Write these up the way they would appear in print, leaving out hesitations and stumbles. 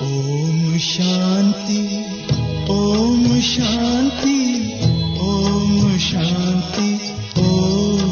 ओम शांति, ओम शांति, ओम शांति, ओम।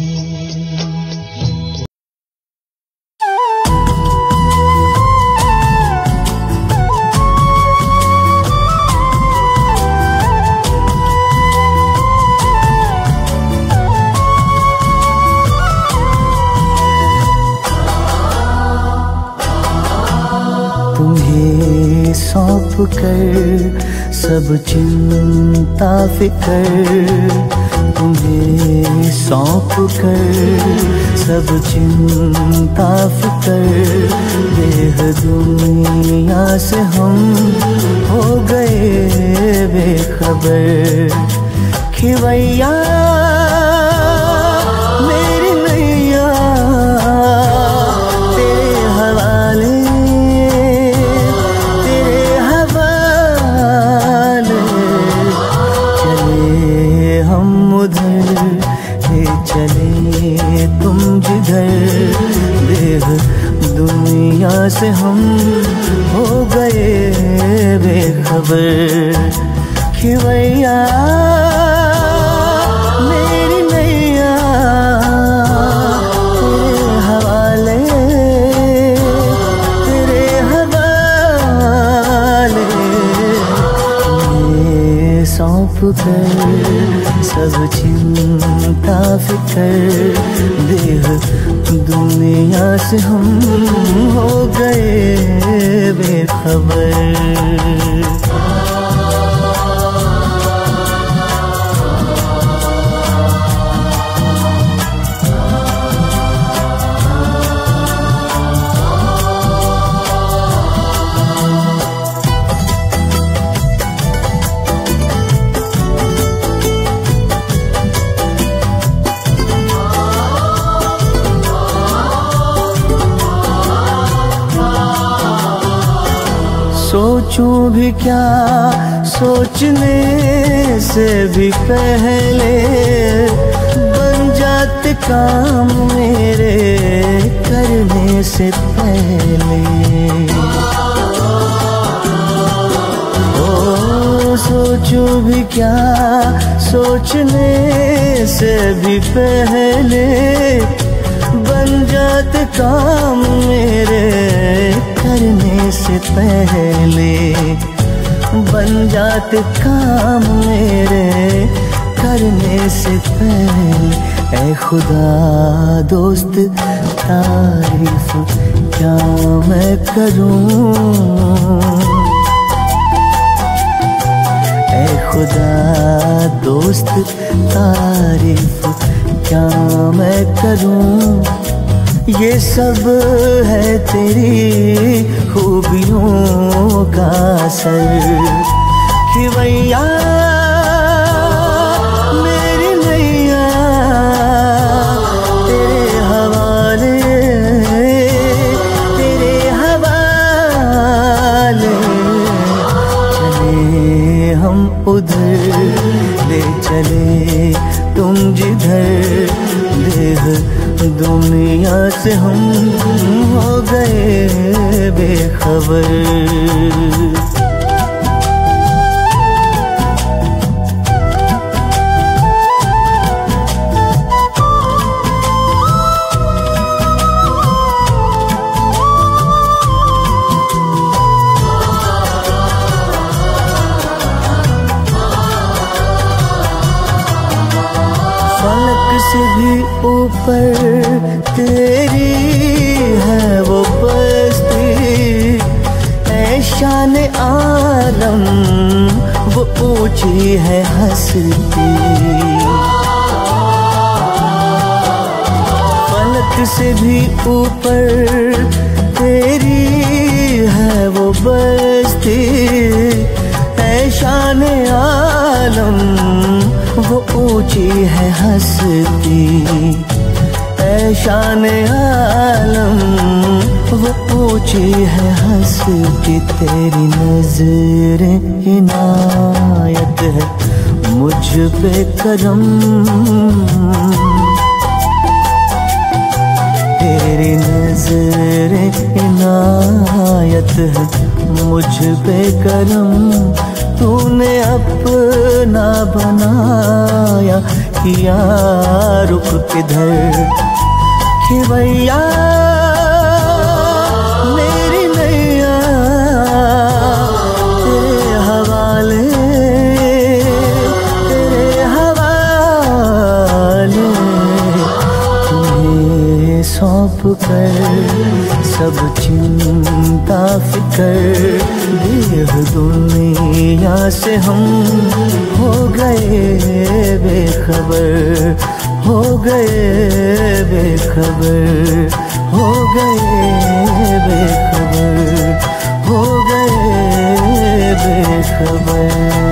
तुम्हें सौंप कर सब चिंता फिकर, तुम्हें सौंप कर सब चिंता फिकर, देह दुनिया से हम हो गए बेखबर। खिवैया मेरी नैया तेरे हवाले, चले तुम जिधर, देह दुनिया से हम हो गए बेखबर। खिवैया मेरी नैया तेरे हवाले, तेरे हवाले, ये सौंप कर सब चिंता फिकर, देह दुनिया से हम हो गए बेखबर। सोचूं भी क्या सोचने से भी पहले, बन जाते काम मेरे करने से पहले। ओ सोचूं भी क्या सोचने से भी पहले, बन जाते काम मेरे करने से पहले, बन जाते काम मेरे करने से पहले। ऐ खुदा दोस्त तारीफ क्या मैं करूं, ऐ खुदा दोस्त तारीफ क्या मैं करूं। ये सब है तेरी खूबियों का असर। खिवैया मेरी नैया तेरे हवाले, तेरे हवाले, चले हम उधर, ले चले तुम जिधर, देह दुनिया से हम हो गए बेखबर। फलक से भी ऊपर तेरी है वो बस्ती, ऐ शान आलम वो ऊंची है हस्ती। फलक से भी ऊपर तेरी है वो बस्ती, ऐ शान आलम वो ऊंची है हस्ती। ऐ शान आलम वो ऊंची है हस्ती। तेरी नजर इनायत है मुझ पे करम, तेरी नजर इनायत है मुझ पे करम तूने अपना बनाया, किया रुक किधर कि भैया मेरी नैया तेरे हवाले, तेरे हवाले। तुम्हें सौंप कर सब चिंता फिकर, देह दुनिया से हम हो गए बेखबर, हो गए बेखबर, हो गए बेखबर, हो गए बेखबर।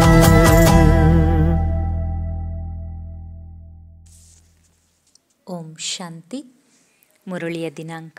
ಓಂ ಶಾಂತಿ. ಮುರಳಿಯ ದಿನಾಂಕ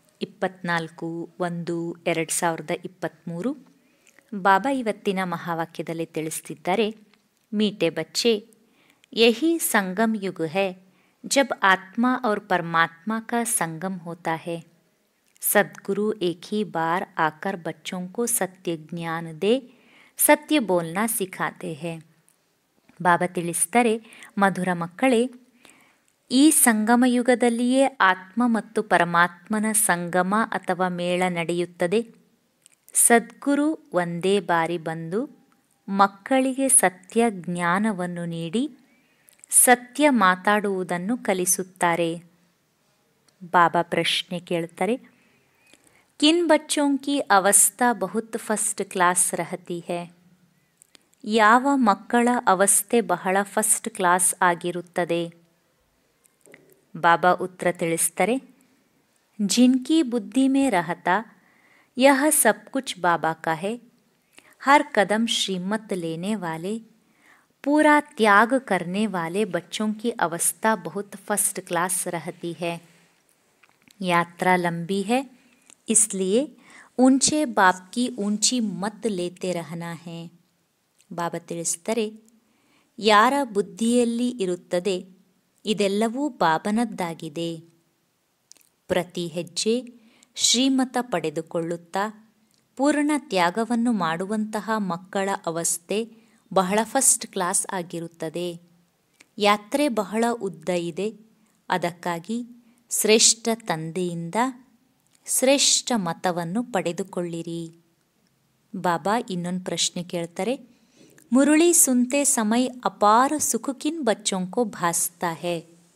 24/1/2023. ಬಾಬಾ ಇವತ್ತಿನ ಮಹಾವಾಕ್ಯದಲ್ಲಿ ತಿಳಿಸ್ತಿದ್ದಾರೆ, ಮೀಟೆ ಬಚ್ಚೆ, ಯಹಿ ಸಂಗಮ್ ಯುಗ ಹೈ ಜಬ್ ಆತ್ಮ ಔರ್ ಪರಮಾತ್ಮ ಕಾ ಸಂಗಮ್ ಹೋತಾ ಹೈ. ಸದ್ಗುರು ಏಕ್ ಹಿ ಬಾರ್ ಆಕರ್ ಬಚ್ಚೋಂ ಕೋ ಸತ್ಯ ಜ್ಞಾನ ದೇ ಸತ್ಯ ಬೋಲ್ನಾ ಸಿಖಾತೆ ಹೈ. ಬಾಬಾ ತಿಳಿಸ್ತಾರೆ, ಮಧುರ ಮಕ್ಕಳೇ, ಈ ಸಂಗಮ ಯುಗದಲ್ಲಿಯೇ ಆತ್ಮ ಮತ್ತು ಪರಮಾತ್ಮನ ಸಂಗಮ ಅಥವಾ ಮೇಳ ನಡೆಯುತ್ತದೆ. ಸದ್ಗುರು ಒಂದೇ ಬಾರಿ ಬಂದು ಮಕ್ಕಳಿಗೆ ಸತ್ಯ ಜ್ಞಾನವನ್ನು ನೀಡಿ ಸತ್ಯ ಮಾತಾಡುವುದನ್ನು ಕಲಿಸುತ್ತಾರೆ. ಬಾಬಾ ಪ್ರಶ್ನೆ ಕೇಳ್ತಾರೆ, ಕಿನ್ ಬಚ್ಚೋಂ ಕಿ ಅವಸ್ಥಾ ಬಹುತ್ ಫಸ್ಟ್ ಕ್ಲಾಸ್ ರಹತಿ ಹೈ. ಯಾವ ಮಕ್ಕಳ ಅವಸ್ಥೆ ಬಹಳ ಫಸ್ಟ್ ಕ್ಲಾಸ್ ಆಗಿರುತ್ತದೆ. ಬಾಬಾ ಉತ್ತರ ತಿಳಿಸ್ತಾರೆ, ಜಿನ್ಕಿ ಬುದ್ಧಿ ಮೇ ರಹತಾ ಯಹ ಸಬ್ ಕುಚ್ ಬಾಬಾ ಕಾ ಹೈ, ಹರ್ ಕದಮ್ ಶ್ರೀಮತ್ ಲೇನೆ ವಾಲೆ पूरा त्याग करने वाले बच्चों की अवस्था बहुत फर्स्ट क्लास रहती है. यात्रा लंबी है, इसलिए ऊंचे बाप की ऊंची मत लेते रहना है. ಬಾಬಾ ತಿಳಿಸ್ತಾರೆ, ಯಾರ ಬುದ್ಧಿಯಲ್ಲಿ ಇರುತ್ತದೆ ಇದೆಲ್ಲವೂ ಬಾಬನದ್ದಾಗಿದೆ. ಪ್ರತಿ ಹೆಜ್ಜೆ ಶ್ರೀಮತ ಪಡೆದುಕೊಳ್ಳುತ್ತಾ ಪೂರ್ಣ ತ್ಯಾಗವನ್ನು ಮಾಡುವಂತಹ ಮಕ್ಕಳ ಅವಸ್ಥೆ ಬಹಳ ಫಸ್ಟ್ ಕ್ಲಾಸ್ ಆಗಿರುತ್ತದೆ. ಯಾತ್ರೆ ಬಹಳ ಉದ್ದ ಇದೆ, ಅದಕ್ಕಾಗಿ ಶ್ರೇಷ್ಠ ತಂದೆಯಿಂದ ಶ್ರೇಷ್ಠ ಮತವನ್ನು ಪಡೆದುಕೊಳ್ಳಿರಿ. ಬಾಬಾ ಇನ್ನೊಂದು ಪ್ರಶ್ನೆ ಕೇಳ್ತಾರೆ, ಮುರುಳಿ ಸುನ್ತೆ ಸಮಯ ಅಪಾರ ಸುಖ ಕಿನ್ ಬಚ್ಚೋಂ ಕೋ ಭಾಸ್ತಾ ಹೈ.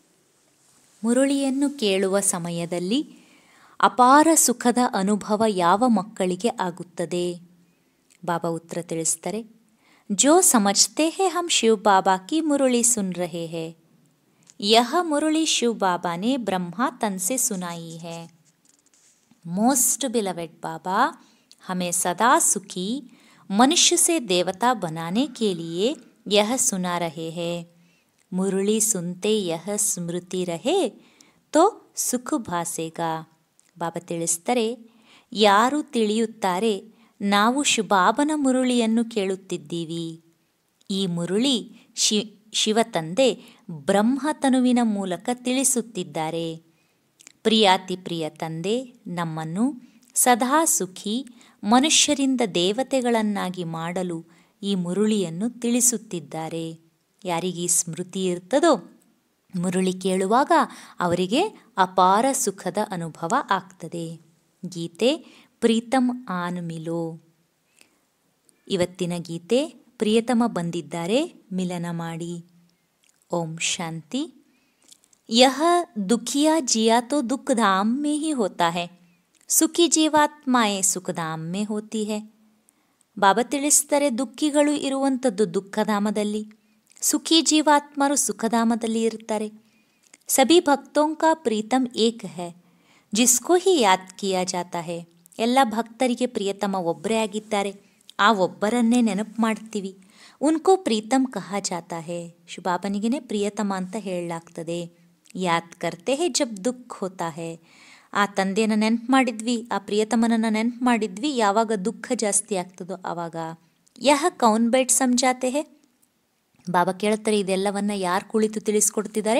ಮುರುಳಿಯನ್ನು ಕೇಳುವ ಸಮಯದಲ್ಲಿ ಅಪಾರ ಸುಖದ ಅನುಭವ ಯಾವ ಮಕ್ಕಳಿಗೆ ಆಗುತ್ತದೆ. ಬಾಬಾ ಉತ್ತರ ತಿಳಿಸ್ತಾರೆ, जो समझते हैं हम शिव बाबा की मुरली सुन रहे हैं, यह मुरली शिव बाबा ने ब्रह्मा तन से सुनाई है. मोस्ट बिलवेड बाबा हमें सदा सुखी मनुष्य से देवता बनाने के लिए यह सुना रहे हैं. मुरली सुनते यह स्मृति रहे तो सुख भासेगा. ಬಾಬಾ ತಿಳಿಸ್ತಾರೆ, ಯಾರು ತಿಳಿಯುತ್ತಾರೆ ನಾವು ಶಿವಬಾಬನ ಮುರುಳಿಯನ್ನು ಕೇಳುತ್ತಿದ್ದೀವಿ. ಈ ಮುರುಳಿ ಶಿವತಂದೆ ಬ್ರಹ್ಮತನುವಿನ ಮೂಲಕ ತಿಳಿಸುತ್ತಿದ್ದಾರೆ. ಪ್ರಿಯಾತಿ ಪ್ರಿಯ ತಂದೆ ನಮ್ಮನ್ನು ಸದಾ ಸುಖಿ ಮನುಷ್ಯರಿಂದ ದೇವತೆಗಳನ್ನಾಗಿ ಮಾಡಲು ಈ ಮುರುಳಿಯನ್ನು ತಿಳಿಸುತ್ತಿದ್ದಾರೆ. ಯಾರಿಗೆ ಸ್ಮೃತಿ ಇರ್ತದೋ ಮುರುಳಿ ಕೇಳುವಾಗ ಅವರಿಗೆ ಅಪಾರ ಸುಖದ ಅನುಭವ ಆಗ್ತದೆ. ಗೀತೆ ಪ್ರೀತಮ್ ಆನ್ ಮಿಲೋ. ಇವತ್ತಿನ ಗೀತೆ, ಪ್ರಿಯತಮ ಬಂದಿದ್ದಾರೆ, ಮಿಲನ ಮಾಡಿ. ಓಂ ಶಾಂತಿ. ಯಹ ದುಖಿಯಾ ಜಿಯಾ ತೋ ದುಃಖಧಾಮ್ ಮೇ ಹಿ ಹೋತಾ ಹೈ, ಸುಖಿ ಜೀವಾತ್ಮಾಯೇ ಸುಖಧಾಮ್ ಮೇ ಹೋತಿ ಹೈ. ಬಾಬಾ ತಿಳಿಸ್ತಾರೆ, ದುಃಖಿಗಳು ಇರುವಂಥದ್ದು ದುಃಖಧಾಮದಲ್ಲಿ, ಸುಖಿ ಜೀವಾತ್ಮರು ಸುಖಧಾಮದಲ್ಲಿ ಇರ್ತಾರೆ. ಸಭಿ ಭಕ್ತೋಂ ಕಾ ಪ್ರೀತಮ್ ಏಕ್ ಹೈ ಜಿಸ್ಕೋ ಹಿ ಯಾದ್ ಕಿಯಾ ಜಾತಾ ಹೈ. ಎಲ್ಲ ಭಕ್ತರಿಗೆ ಪ್ರಿಯತಮ ಒಬ್ಬರೇ ಆಗಿದ್ದಾರೆ, ಆ ಒಬ್ಬರನ್ನೇ ನೆನಪು ಮಾಡ್ತೀವಿ. ಉನ್ಕೋ ಪ್ರೀತಮ್ ಕಹಾ ಜಾತಾ ಹೈ, ಶಿವಬಾಬನಿಗೆ ಪ್ರಿಯತಮ ಅಂತ ಹೇಳಲಾಗ್ತದೆ. ಯಾದ್ ಕರ್ತೆ ಹೈ ಜಬ್ ದುಃಖ ಹೋತಾ ಹೈ. ಆ ತಂದೆಯನ್ನು ನೆನಪು ಮಾಡಿದ್ವಿ, ಆ ಪ್ರಿಯತಮನನ್ನು ನೆನಪು ಮಾಡಿದ್ವಿ, ಯಾವಾಗ ದುಃಖ ಜಾಸ್ತಿ ಆಗ್ತದೋ ಆವಾಗ. ಯಹ ಕೌನ್ ಬೇಟ್ ಸಮಜಾತೆ ಹೈ. ಬಾಬಾ ಕೇಳ್ತಾರೆ, ಇದೆಲ್ಲವನ್ನ ಯಾರು ಕುಳಿತು ತಿಳಿಸ್ಕೊಡ್ತಿದ್ದಾರೆ?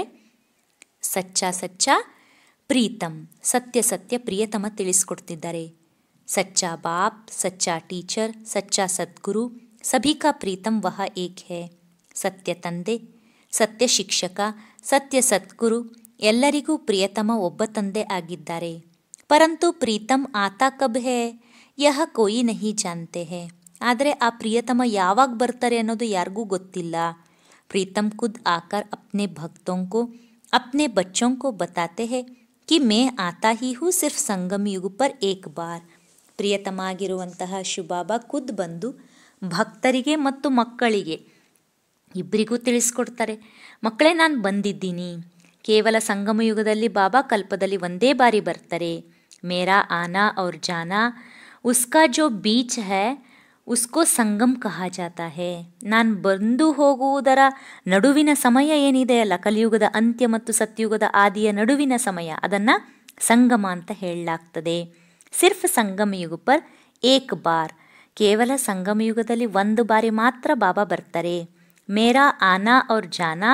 ಸಚ್ಚಾ ಸಚ್ಚಾ ಪ್ರೀತಮ್, ಸತ್ಯ ಸತ್ಯ ಪ್ರಿಯತಮ ತಿಳಿಸ್ಕೊಡ್ತಿದ್ದಾರೆ. सच्चा बाप, सच्चा टीचर, सच्चा सद्गुरु, सभी का प्रीतम वह एक है. ಸತ್ಯ ತಂದೆ, ಸತ್ಯ ಶಿಕ್ಷಕ, ಸತ್ಯ ಸದ್ಗುರು ಎಲ್ಲರಿಗೂ ಪ್ರಿಯತಮ ಒಬ್ಬ ತಂದೆ ಆಗಿದ್ದಾರೆ. ಪರಂತು ಪ್ರೀತಮ್ ಆತಾ ಕಬ್ ಹೇ ಯಹ ಕೋಯಿ ನಹಿ ಜಾನ್ತೆ ಹೇ. ಆದರೆ ಆ ಪ್ರಿಯತಮ ಯಾವಾಗ ಬರ್ತಾರೆ ಅನ್ನೋದು ಯಾರಿಗೂ ಗೊತ್ತಿಲ್ಲ. ಪ್ರೀತಮ್ ಖುದ್ ಆಕರ್ ಅಪ್ನೆ ಭಕ್ತೋಂ ಕೋ, ಅಪ್ನೆ ಬಚ್ಚೋಂ ಕೋ ಬತಾತೆ ಹೇ कि मैं आता ही हूँ सिर्फ संगम युग पर एक बार. ಪ್ರಿಯತಮ ಆಗಿರುವಂತಹ ಶಿವಬಾಬಾ ಖುದ್ ಬಂದು ಭಕ್ತರಿಗೆ ಮತ್ತು ಮಕ್ಕಳಿಗೆ ಇಬ್ಬರಿಗೂ ತಿಳಿಸ್ಕೊಡ್ತಾರೆ. ಮಕ್ಕಳೇ, ನಾನು ಬಂದಿದ್ದೀನಿ. ಕೇವಲ ಸಂಗಮ ಯುಗದಲ್ಲಿ ಬಾಬಾ ಕಲ್ಪದಲ್ಲಿ ಒಂದೇ ಬಾರಿ ಬರ್ತಾರೆ. ಮೇರಾ ಆನಾ ಔರ್ ಜಾನಾ ಉಸ್ಕಾ ಜೋ ಬೀಚ್ ಹೈ ಉಸ್ಕೋ ಸಂಗಮ್ ಕಹಾ ಜಾತಾ ಹೇ. ನಾನು ಬಂದು ಹೋಗುವುದರ ನಡುವಿನ ಸಮಯ ಏನಿದೆ ಅಲ್ಲ, ಕಲಿಯುಗದ ಅಂತ್ಯ ಮತ್ತು ಸತ್ಯುಗದ ಆದಿಯ ನಡುವಿನ ಸಮಯ, ಅದನ್ನು ಸಂಗಮ ಅಂತ ಹೇಳಲಾಗ್ತದೆ. ಸಿರ್ಫ್ ಸಂಗಮ ಯುಗ ಪರ್ ಏಕ್ ಬಾರ್. ಕೇವಲ ಸಂಗಮ ಯುಗದಲ್ಲಿ ಒಂದು ಬಾರಿ ಮಾತ್ರ ಬಾಬಾ ಬರ್ತಾರೆ. ಮೇರಾ ಆನಾ ಔರ್ ಜಾನಾ,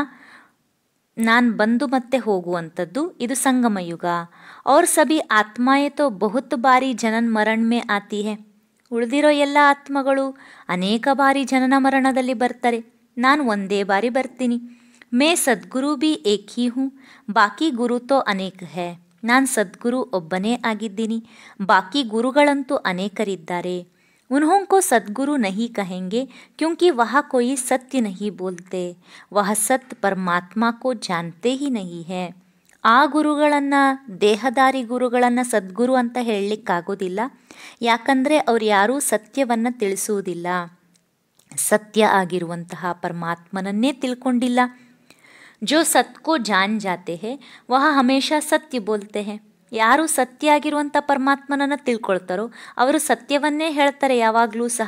ನಾನು ಬಂದು ಮತ್ತೆ ಹೋಗುವಂಥದ್ದು, ಇದು ಸಂಗಮ ಯುಗ. ಔರ್ ಸಭಿ ಆತ್ಮಾಯೇ ತೋ ಬಹುತ್ ಬಾರಿ ಜನನ ಮರಣ ಮೇ ಆತಿ ಹೇ. ಉಳಿದಿರೋ ಎಲ್ಲ ಆತ್ಮಗಳು ಅನೇಕ ಬಾರಿ ಜನನ ಮರಣದಲ್ಲಿ ಬರ್ತಾರೆ. ನಾನು ಒಂದೇ ಬಾರಿ ಬರ್ತೀನಿ. ಮೇ ಸದ್ಗುರು ಬಿ ಏಕ್ ಹಿ ಹೂँ, ಬಾಕಿ ಗುರು ತೋ ಅನೇಕ ಹೇ. ನಾನು ಸದ್ಗುರು ಒಬ್ಬನೇ ಆಗಿದ್ದೀನಿ, ಬಾಕಿ ಗುರುಗಳಂತೂ ಅನೇಕರಿದ್ದಾರೆ. उन्हों को सद्गुरु नहीं कहेंगे क्योंकि वह कोई सत्य नहीं बोलते, वह सत्य परमात्मा को जानते ही नहीं है. ಆ ಗುರುಗಳನ್ನು, ದೇಹದಾರಿ ಗುರುಗಳನ್ನು ಸದ್ಗುರು ಅಂತ ಹೇಳಲಿಕ್ಕಾಗೋದಿಲ್ಲ. ಯಾಕಂದರೆ ಅವ್ರು ಯಾರೂ ಸತ್ಯವನ್ನು ತಿಳಿಸುವುದಿಲ್ಲ, ಸತ್ಯ ಆಗಿರುವಂತಹ ಪರಮಾತ್ಮನನ್ನೇ ತಿಳ್ಕೊಂಡಿಲ್ಲ. ಜೋ ಸತ್ಕೋ ಜಾನ್ ಜಾತೆ ಹೇ ವಹ ಹಮೇಶಾ ಸತ್ಯ ಬೋಲ್ತೆ ಹೇ. ಯಾರು ಸತ್ಯ ಆಗಿರುವಂಥ ಪರಮಾತ್ಮನನ್ನು ತಿಳ್ಕೊಳ್ತಾರೋ ಅವರು ಸತ್ಯವನ್ನೇ ಹೇಳ್ತಾರೆ ಯಾವಾಗಲೂ ಸಹ.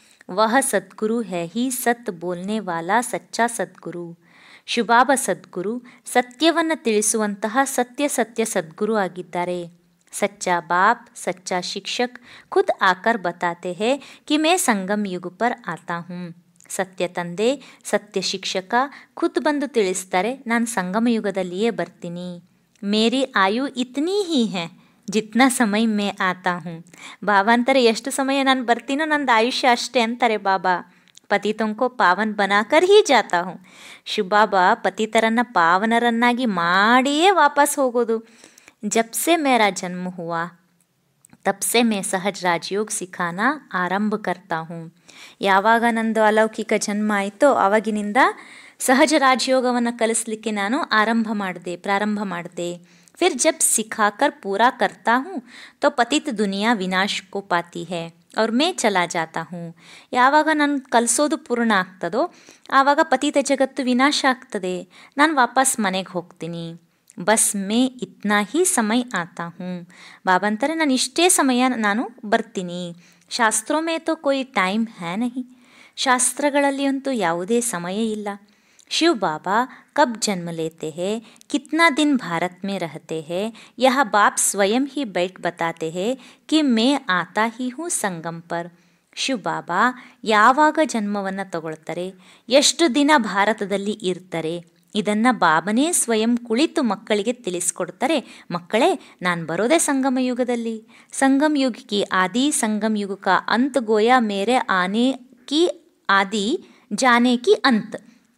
ವಹ ಸದ್ಗುರು ಹೇ ಹಿ ಸತ್ ಬೋಲ್ನೆ ವಾಲಾ ಸಚ್ಚಾ ಸದ್ಗುರು. ಶಿವಬಾಬಾ ಸದ್ಗುರು, ಸತ್ಯವನ್ನು ತಿಳಿಸುವಂತಹ ಸತ್ಯ ಸದ್ಗುರು ಆಗಿದ್ದಾರೆ. ಸಚ್ಚಾ ಬಾಪ್, ಸಚ್ಚಾ ಶಿಕ್ಷಕ್ ಖುದ್ ಆಕರ್ ಬತಾತೆ ಹೇ ಕಿ ಮೇ ಸಂಗಮ್ ಯುಗ ಪರ್ ಆತಾ ಹೂँ. ಸತ್ಯ ತಂದೆ, ಸತ್ಯ ಶಿಕ್ಷಕ ಖುದ್ ಬಂದು ತಿಳಿಸ್ತಾರೆ, ನಾನು ಸಂಗಮ ಯುಗದಲ್ಲಿಯೇ ಬರ್ತೀನಿ. ಮೇರಿ ಆಯು ಇತ್ನಿ ಹಿ ಹೇ ಜಿತ್ನಾ ಸಮಯ ಮೇ ಆತಾ ಹೂँ. ಬಾಬಾ ಅಂತಾರೆ, ಎಷ್ಟು ಸಮಯ ನಾನು ಬರ್ತೀನೋ ನಂದು ಆಯುಷ್ಯ ಅಷ್ಟೇ ಅಂತಾರೆ ಬಾಬಾ. ಪತಿತೋಂಕೋ ಪಾವನ್ ಬನಾಕರ್ ಹಿ ಜಾತಾ ಹೂँ. ಶಿವಬಾಬಾ ಪತಿತರನ್ನು ಪಾವನರನ್ನಾಗಿ ಮಾಡಿಯೇ ವಾಪಸ್ ಹೋಗೋದು. ಜಬ್ಸೆ ಮೇರಾ ಜನ್ಮ ಹುವಾ ತಬ್ಸೆ ಮೇ ಸಹಜ ರಾಜಯೋಗ ಸಿಖಾನಾ ಆರಂಭ ಕರ್ತಾ ಹೂँ. ಯಾವಾಗ ನಂದು ಅಲೌಕಿಕ ಜನ್ಮ ಆಯಿತೋ ಆವಾಗಿನಿಂದ ಸಹಜ ರಾಜಯೋಗವನ್ನು ಕಲಿಸ್ಲಿಕ್ಕೆ ನಾನು ಪ್ರಾರಂಭ ಮಾಡಿದೆ. फिर जब सिखाकर पूरा करता हूँ तो पतित दुनिया विनाश को पाती है और मैं चला जाता हूँ. ಯಾವಾಗ ನಾನು ಕಲಿಸೋದು ಪೂರ್ಣ ಆಗ್ತದೋ ಆವಾಗ ಪತಿತ ಜಗತ್ತು ವಿನಾಶ ಆಗ್ತದೆ, ನಾನು ವಾಪಸ್ ಮನೆಗೆ ಹೋಗ್ತೀನಿ. ಬಸ್ ಮೇ ಇತ್ನಾ ಹಿ ಸಮಯ ಆತಾ ಹೂँ. ಬಾಬಾ ಅಂತಾರೆ, ನಾನು ಇಷ್ಟೇ ಸಮಯ ನಾನು ಬರ್ತೀನಿ. ಶಾಸ್ತ್ರೋ ಮೇ ತೋ ಕೋಯಿ ಟೈಮ್ ಹೈ ನಹಿ. ಶಾಸ್ತ್ರಗಳಲ್ಲಿ ಅಂತೂ ಯಾವುದೇ ಸಮಯ ಇಲ್ಲ. शिव बाबा कब जन्म लेते हैं, कितना दिन भारत में रहते हैं, यह बाप स्वयं ही बैठ बताते हैं कि मैं आता ही हूँ संगम पर. ಶಿವ ಬಾಬಾ ಯಾವಾಗ ಜನ್ಮವನ್ನು ತಗೊಳ್ತಾರೆ, ಎಷ್ಟು ದಿನ ಭಾರತದಲ್ಲಿ ಇರ್ತಾರೆ, ಇದನ್ನು ಬಾಬನೇ ಸ್ವಯಂ ಕುಳಿತು ಮಕ್ಕಳಿಗೆ ತಿಳಿಸ್ಕೊಡ್ತಾರೆ. ಮಕ್ಕಳೇ, ನಾನು ಬರೋದೇ ಸಂಗಮ ಯುಗದಲ್ಲಿ. ಸಂಗಮ ಯುಗ ಕಿ ಆದಿ, ಸಂಗಮ ಯುಗ ಕಾ ಅಂತ್, ಗೋಯಾ ಮೇರೆ ಆನೆ ಕಿ ಆದಿ, ಜಾನೆ ಕಿ ಅಂತ್.